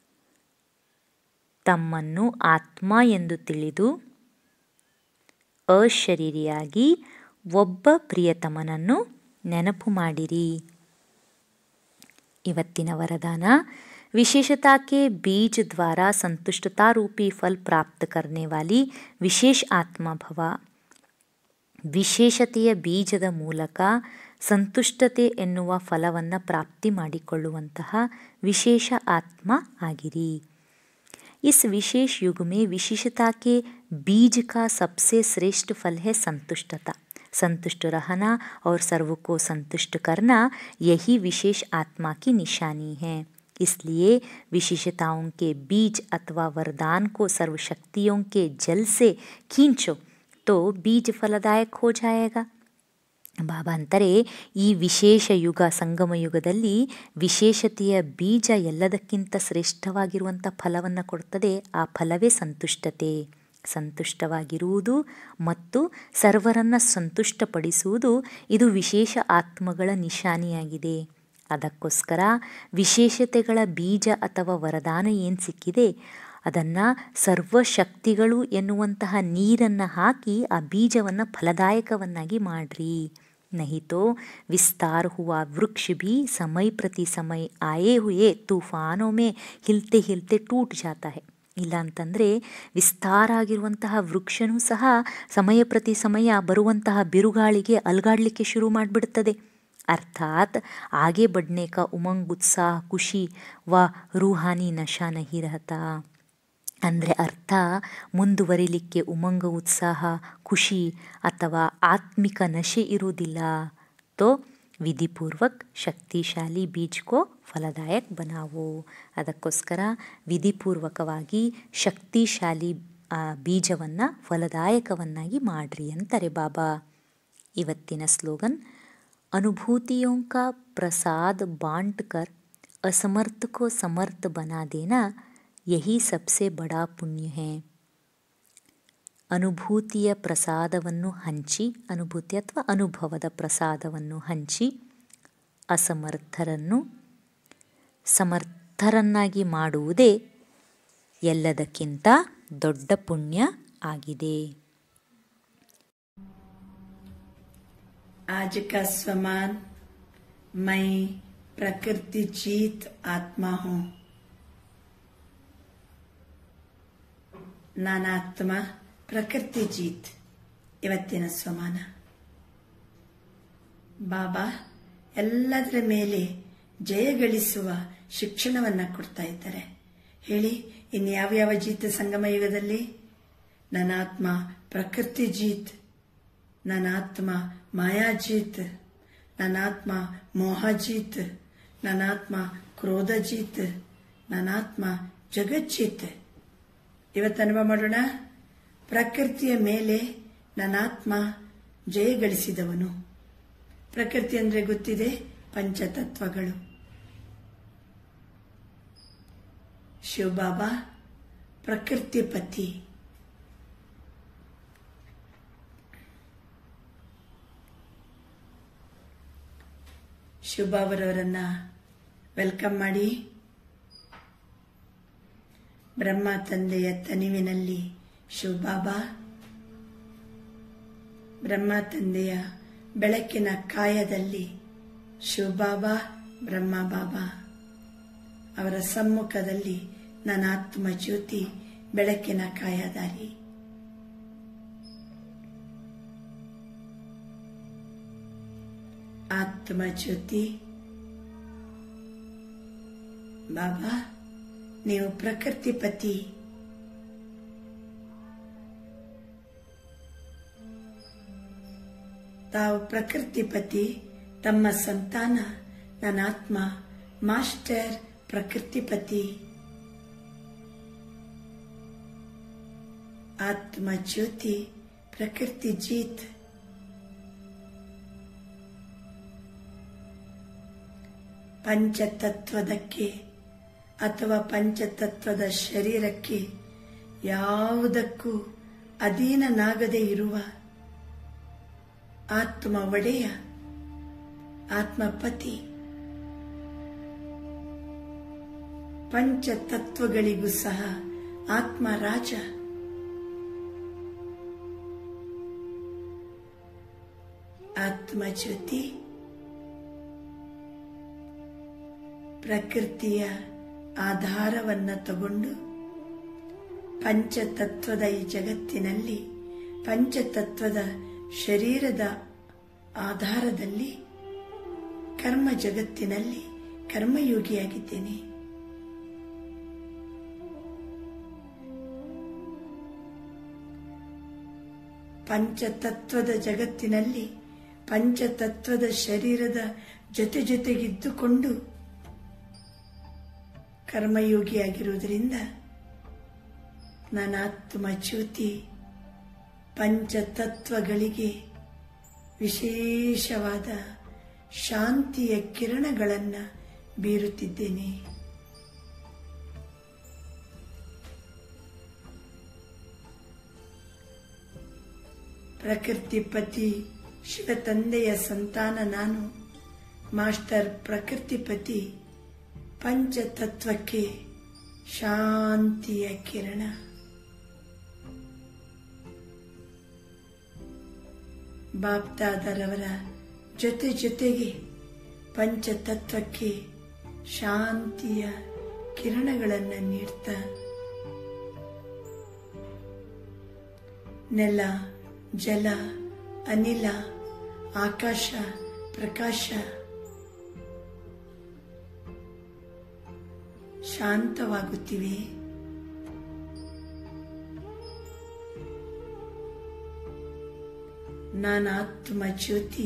ತಮ್ಮನ್ನು ಆತ್ಮ ಎಂದು ತಿಳಿದು ಅಶರೀರಿಯಾಗಿ ಒಬ್ಬ ಪ್ರಿಯತಮನನ್ನು ನೆನಪು ಮಾಡಿರಿ. ಇವತ್ತಿನ ವರದಾನ, विशेषता के बीज द्वारा संतुष्टता रूपी फल प्राप्त करने वाली विशेष आत्मा भव. ವಿಶೇಷತೆಯ ಬೀಜದ ಮೂಲಕ ಸಂತುಷ್ಟತೆ ಎನ್ನುವ ಫಲವನ್ನು ಪ್ರಾಪ್ತಿ ಮಾಡಿಕೊಳ್ಳುವಂತಹ ವಿಶೇಷ ಆತ್ಮ ಆಗಿರಿ. इस विशेष युग में विशेषता के बीज का सबसे श्रेष्ठ फल है संतुष्टता. संतुष्ट रहना और सर्व को संतुष्ट करना, यही विशेष आत्मा की निशानी है. इसलिए विशेषताओं के बीज अथवा वरदान को सर्वशक्तियों के जल से खींचो तो बीज फलदायक हो जाएगा. ಬಾಬಾ ಅಂತಾರೆ, ಈ ವಿಶೇಷ ಯುಗ, ಸಂಗಮ ಯುಗದಲ್ಲಿ ವಿಶೇಷತೆಯ ಬೀಜ ಎಲ್ಲದಕ್ಕಿಂತ ಶ್ರೇಷ್ಠವಾಗಿರುವಂಥ ಫಲವನ್ನು ಕೊಡ್ತದೆ. ಆ ಫಲವೇ ಸಂತುಷ್ಟತೆ. ಸಂತುಷ್ಟವಾಗಿರುವುದು ಮತ್ತು ಸರ್ವರನ್ನು ಸಂತುಷ್ಟಪಡಿಸುವುದು ಇದು ವಿಶೇಷ ಆತ್ಮಗಳ ನಿಶಾನಿಯಾಗಿದೆ. ಅದಕ್ಕೋಸ್ಕರ ವಿಶೇಷತೆಗಳ ಬೀಜ ಅಥವಾ ವರದಾನ ಏನು ಸಿಕ್ಕಿದೆ ಅದನ್ನು ಸರ್ವಶಕ್ತಿಗಳು ಎನ್ನುವಂತಹ ನೀರನ್ನು ಹಾಕಿ ಆ ಬೀಜವನ್ನು ಫಲದಾಯಕವನ್ನಾಗಿ ಮಾಡ್ರಿ. नहीं तो विस्तार हुआ वृक्ष भी समय प्रति समय आए हुए तूफानों में हिलते हिलते टूट जाता है. ಇಲ್ಲ ಅಂತಂದರೆ ವಿಸ್ತಾರ ಆಗಿರುವಂತಹ ವೃಕ್ಷನೂ ಸಹ ಸಮಯ ಪ್ರತಿ ಸಮಯ ಬರುವಂತಹ ಬಿರುಗಾಳಿಗೆ ಅಲುಗಾಡಲಿಕ್ಕೆ ಶುರು ಮಾಡಿಬಿಡ್ತದೆ. अर्थात आगे बढ़ने का उमंग, उत्साह, खुशी व रूहानी नशा नहीं रहता. ಅಂದರೆ ಅರ್ಥ, ಮುಂದುವರಿಲಿಕ್ಕೆ ಉಮಂಗ, ಉತ್ಸಾಹ, ಖುಷಿ ಅಥವಾ ಆತ್ಮಿಕ ನಶೆ ಇರುವುದಿಲ್ಲ. ತೋ ವಿಧಿಪೂರ್ವಕ್ ಶಕ್ತಿಶಾಲಿ ಬೀಜಕೋ ಫಲದಾಯಕ್ ಬನಾವೋ. ಅದಕ್ಕೋಸ್ಕರ ವಿಧಿಪೂರ್ವಕವಾಗಿ ಶಕ್ತಿಶಾಲಿ ಬೀಜವನ್ನು ಫಲದಾಯಕವನ್ನಾಗಿ ಮಾಡ್ರಿ ಅಂತಾರೆ ಬಾಬಾ. ಇವತ್ತಿನ ಸ್ಲೋಗನ್, अनुभूतियों का प्रसाद बांटकर असमर्थ को समर्थ बना देना, यही सबसे बड़ा पुण्य है. ಅನುಭೂತಿಯ ಪ್ರಸಾದವನ್ನು ಹಂಚಿ, ಅನುಭೂತಿ ಅಥವಾ ಅನುಭವದ ಪ್ರಸಾದವನ್ನು ಹಂಚಿ ಅಸಮರ್ಥರನ್ನು ಸಮರ್ಥರನ್ನಾಗಿ ಮಾಡುವುದೇ ಎಲ್ಲದಕ್ಕಿಂತ ದೊಡ್ಡ ಪುಣ್ಯ ಆಗಿದೆ. आज का स्वमान, मैं प्रकृति जीत आत्मा हूँ. ನಾನಾತ್ಮ ಪ್ರಕೃತಿ ಜೀತ್ ಇವತ್ತಿನ ಸ್ವಮಾನ. ಬಾಬಾ ಎಲ್ಲದರ ಮೇಲೆ ಜಯ ಗಳಿಸುವ ಶಿಕ್ಷಣವನ್ನ ಕೊಡ್ತಾ ಇದ್ದಾರೆ. ಹೇಳಿ, ಇನ್ಯಾವ್ಯಾವ ಜೀತ್ ಸಂಗಮ ಯುಗದಲ್ಲಿ? ನನಾತ್ಮ ಪ್ರಕೃತಿ ಜೀತ್, ನನಾತ್ಮ ಮಾಯಾಜೀತ್, ನನಾತ್ಮ ಮೋಹಜೀತ್, ನನಾತ್ಮ ಕ್ರೋಧಜೀತ್, ನನಾತ್ಮ ಜಗಜ್ಜೀತ್. ಇವತ್ತು ಅನುಭವ ಮಾಡೋಣ. ಪ್ರಕೃತಿಯ ಮೇಲೆ ನನಾತ್ಮ ಜಯ ಗಳಿಸಿದವನು. ಪ್ರಕೃತಿ ಅಂದ್ರೆ ಗೊತ್ತಿದೆ, ಪಂಚತತ್ವಗಳು. ಶಿವಬಾಬಾ ಪ್ರಕೃತಿ ಪತಿ. ಶಿವಬಾಬರವರನ್ನ ವೆಲ್ಕಮ್ ಮಾಡಿ. ಬ್ರಹ್ಮ ತಂದೆಯ ತನಿವಿನಲ್ಲಿ ಶಿವಬಾಬಾ, ಬ್ರಹ್ಮ ತಂದೆಯ ಬೆಳಕಿನ ಕಾಯದಲ್ಲಿ ಶಿವಬಾಬಾ, ಬ್ರಹ್ಮ ಬಾಬಾ ಅವರ ಸಮ್ಮುಖದಲ್ಲಿ ನನ್ನ ಆತ್ಮ ಜ್ಯೋತಿ, ಬೆಳಕಿನ ಕಾಯದಾರಿ. ಆತ್ಮ ಜ್ಯೋತಿ ಬಾಬಾ, ನೀವು ಪ್ರಕೃತಿ ಪತಿ. ತಾವು ಪ್ರಕೃತಿ ಪತಿ, ತಮ್ಮ ಸಂತಾನ ನನಾತ್ಮ ಮಾಸ್ಟರ್ ಪ್ರಕೃತಿ ಪತಿ. ಆತ್ಮ ಜ್ಯೋತಿ ಪ್ರಕೃತಿ ಜೀತ್. ಪಂಚತತ್ವದಕ್ಕೆ ಅಥವಾ ಪಂಚತತ್ವದ ಶರೀರಕ್ಕೆ ಯಾವುದಕ್ಕೂ ಅಧೀನನಾಗದೇ ಇರುವ ಆತ್ಮ ಒಡೆಯ, ಆತ್ಮಪತಿ. ಪಂಚತತ್ವಗಳಿಗೂ ಸಹ ಆತ್ಮ ರಾಜ. ಆತ್ಮ ಜ್ಯೋತಿ ಪ್ರಕೃತಿಯ ಆಧಾರವನ್ನ ತಗೊಂಡು ಪಂಚತತ್ವದ ಈ ಜಗತ್ತಿನಲ್ಲಿ, ಪಂಚತತ್ವದ ಶರೀರದ ಆಧಾರದಲ್ಲಿ ಕರ್ಮ ಜಗತ್ತಿನಲ್ಲಿ ಕರ್ಮಯೋಗಿಯಾಗಿದ್ದೇನೆ. ಪಂಚತತ್ವದ ಜಗತ್ತಿನಲ್ಲಿ ಪಂಚತತ್ವದ ಶರೀರದ ಜೊತೆ ಜೊತೆಗಿದ್ದುಕೊಂಡು ಕರ್ಮಯೋಗಿಯಾಗಿರುವುದರಿಂದ ನನ್ನ ಆತ್ಮ ಜ್ಯೋತಿ ಪಂಚತತ್ವಗಳಿಗೆ ವಿಶೇಷವಾದ ಶಾಂತಿಯ ಕಿರಣಗಳನ್ನು ಬೀರುತ್ತಿದ್ದೇನೆ. ಪ್ರಕೃತಿ ಪತಿ ಶಿವ ತಂದೆಯ ಸಂತಾನ ನಾನು. ಮಾಸ್ಟರ್ ಪ್ರಕೃತಿ ಪತಿ ಪಂಚತತ್ವಕ್ಕೆ ಶಾಂತಿಯ ಕಿರಣ. ಬಾಪ್ದಾದರವರ ಜೊತೆ ಜೊತೆಗೆ ಪಂಚತತ್ವಕ್ಕೆ ಶಾಂತಿಯ ಕಿರಣಗಳನ್ನು ನೀಡ್ತಾ ನೆಲ, ಜಲ, ಅನಿಲ, ಆಕಾಶ, ಪ್ರಕಾಶ ಶಾಂತವಾಗುತ್ತಿವೆ. ನಾನು ಆತ್ಮ ಜ್ಯೋತಿ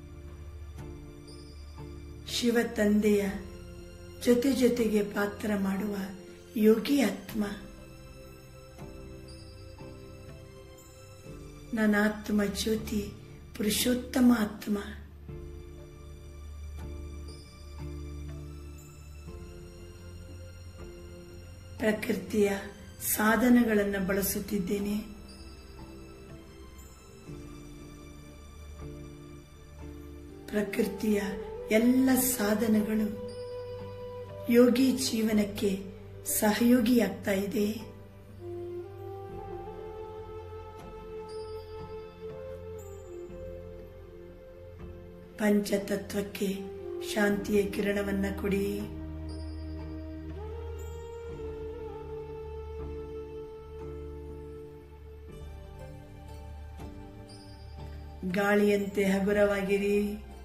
ಶಿವ ತಂದೆಯ ಜೊತೆ ಜೊತೆಗೆ ಪಾತ್ರ ಮಾಡುವ ಯೋಗಿ ಆತ್ಮ. ನನ್ನ ಆತ್ಮ ಜ್ಯೋತಿ ಪುರುಷೋತ್ತಮ ಆತ್ಮ. ಪ್ರಕೃತಿಯ ಸಾಧನಗಳನ್ನು ಬಳಸುತ್ತಿದ್ದೇನೆ. ಪ್ರಕೃತಿಯ ಎಲ್ಲ ಸಾಧನಗಳು ಯೋಗಿ ಜೀವನಕ್ಕೆ ಸಹಯೋಗಿಯಾಗ್ತಾ ಇದೆ. ಪಂಚತತ್ವಕ್ಕೆ ಶಾಂತಿಯ ಕಿರಣವನ್ನ ಕೊಡಿ. ಗಾಳಿಯಂತೆ ಹಗುರವಾಗಿರಿ,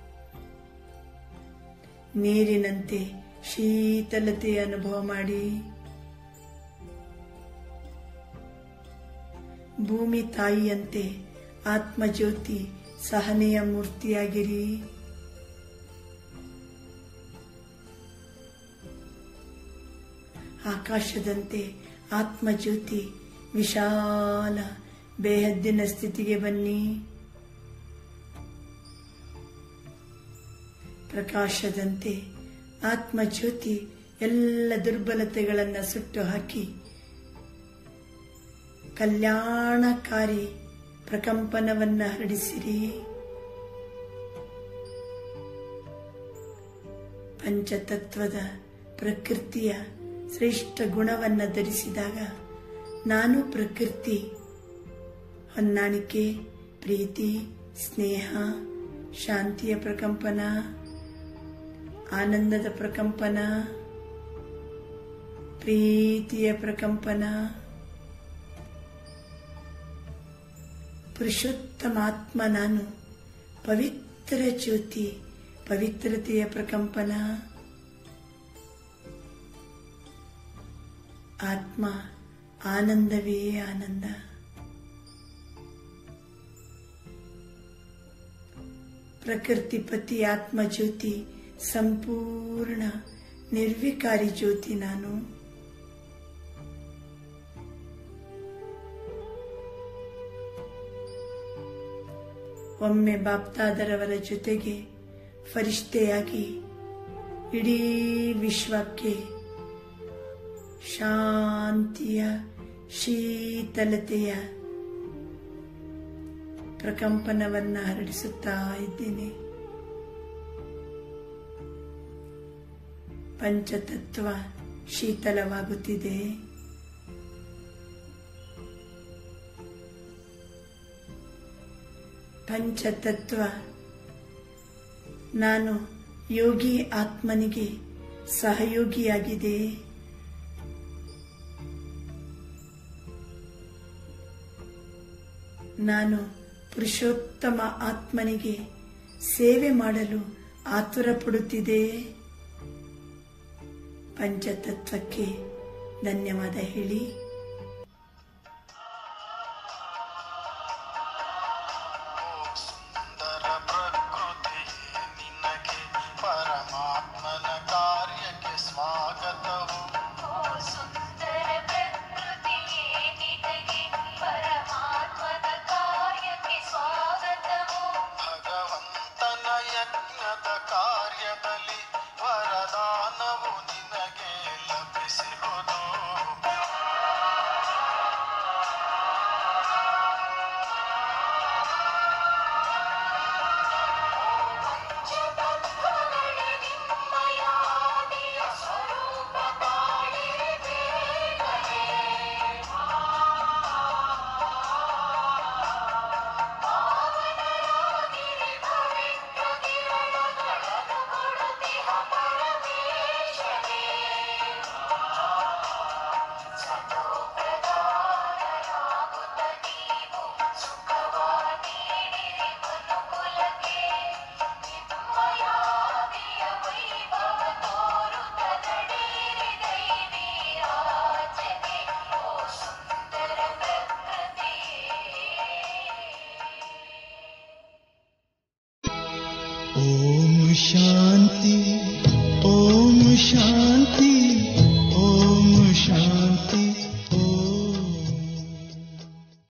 ನೀರಿನಂತೆ ಶೀತಲತೆಯ ಅನುಭವ ಮಾಡಿ. ಭೂಮಿ ತಾಯಿಯಂತೆ ಆತ್ಮಜ್ಯೋತಿ ಸಹನೆಯ ಮೂರ್ತಿಯಾಗಿರಿ. ಆಕಾಶದಂತೆ ಆತ್ಮಜ್ಯೋತಿ ವಿಶಾಲ ಬೇಹದ್ದಿನ ಸ್ಥಿತಿಗೆ ಬನ್ನಿ. ಪ್ರಕಾಶದಂತೆ ಆತ್ಮಜ್ಯೋತಿ ಎಲ್ಲ ದುರ್ಬಲತೆಗಳನ್ನು ಸುಟ್ಟು ಹಾಕಿ ಕಲ್ಯಾಣಕಾರಿ ಪ್ರಕಂಪನವನ್ನ ಹರಡಿಸಿರಿ. ಪಂಚತತ್ವದ ಪ್ರಕೃತಿಯ ಶ್ರೇಷ್ಠ ಗುಣವನ್ನ ಧರಿಸಿದಾಗ ನಾನು ಪ್ರಕೃತಿ, ಹೊಂದಾಣಿಕೆ, ಪ್ರೀತಿ, ಸ್ನೇಹ, ಶಾಂತಿಯ ಪ್ರಕಂಪನ, ಆನಂದದ ಪ್ರಕಂಪನ, ಪ್ರೀತಿಯ ಪ್ರಕಂಪನ, ಪುರುಷೋತ್ತಮಾತ್ಮ ನಾನು, ಪವಿತ್ರ ಜ್ಯೋತಿ, ಪವಿತ್ರತೆಯ ಪ್ರಕಂಪನ, ಆತ್ಮ ಆನಂದವೇ ಆನಂದ. ಪ್ರಕೃತಿ ಪತಿ ಆತ್ಮ ಜ್ಯೋತಿ, ಸಂಪೂರ್ಣ ನಿರ್ವಿಕಾರಿ ಜ್ಯೋತಿ ನಾನು. ಒಮ್ಮೆ ಬಾಪ್ತಾದರವರ ಜೊತೆಗೆ ಫರಿಷ್ಠೆಯಾಗಿ ಇಡೀ ವಿಶ್ವಕ್ಕೆ ಶಾಂತಿಯ ಶೀತಲತೆಯ ಪ್ರಕಂಪನವನ್ನ ಹರಡಿಸುತ್ತಾ ಇದ್ದೇನೆ. ಪಂಚತತ್ವ ಶೀತಲವಾಗುತ್ತಿದೆ. ಪಂಚತತ್ವ ನಾನು ಯೋಗಿ ಆತ್ಮನಿಗೆ ಸಹಯೋಗಿಯಾಗಿದೆ. ನಾನು ಪುರುಷೋತ್ತಮ ಆತ್ಮನಿಗೆ ಸೇವೆ ಮಾಡಲು ಆತುರ ಪಡುತ್ತಿದೆ. ಪಂಚತತ್ವಕ್ಕೆ ಧನ್ಯವಾದ ಹೇಳಿ. शांति, ओम शांति.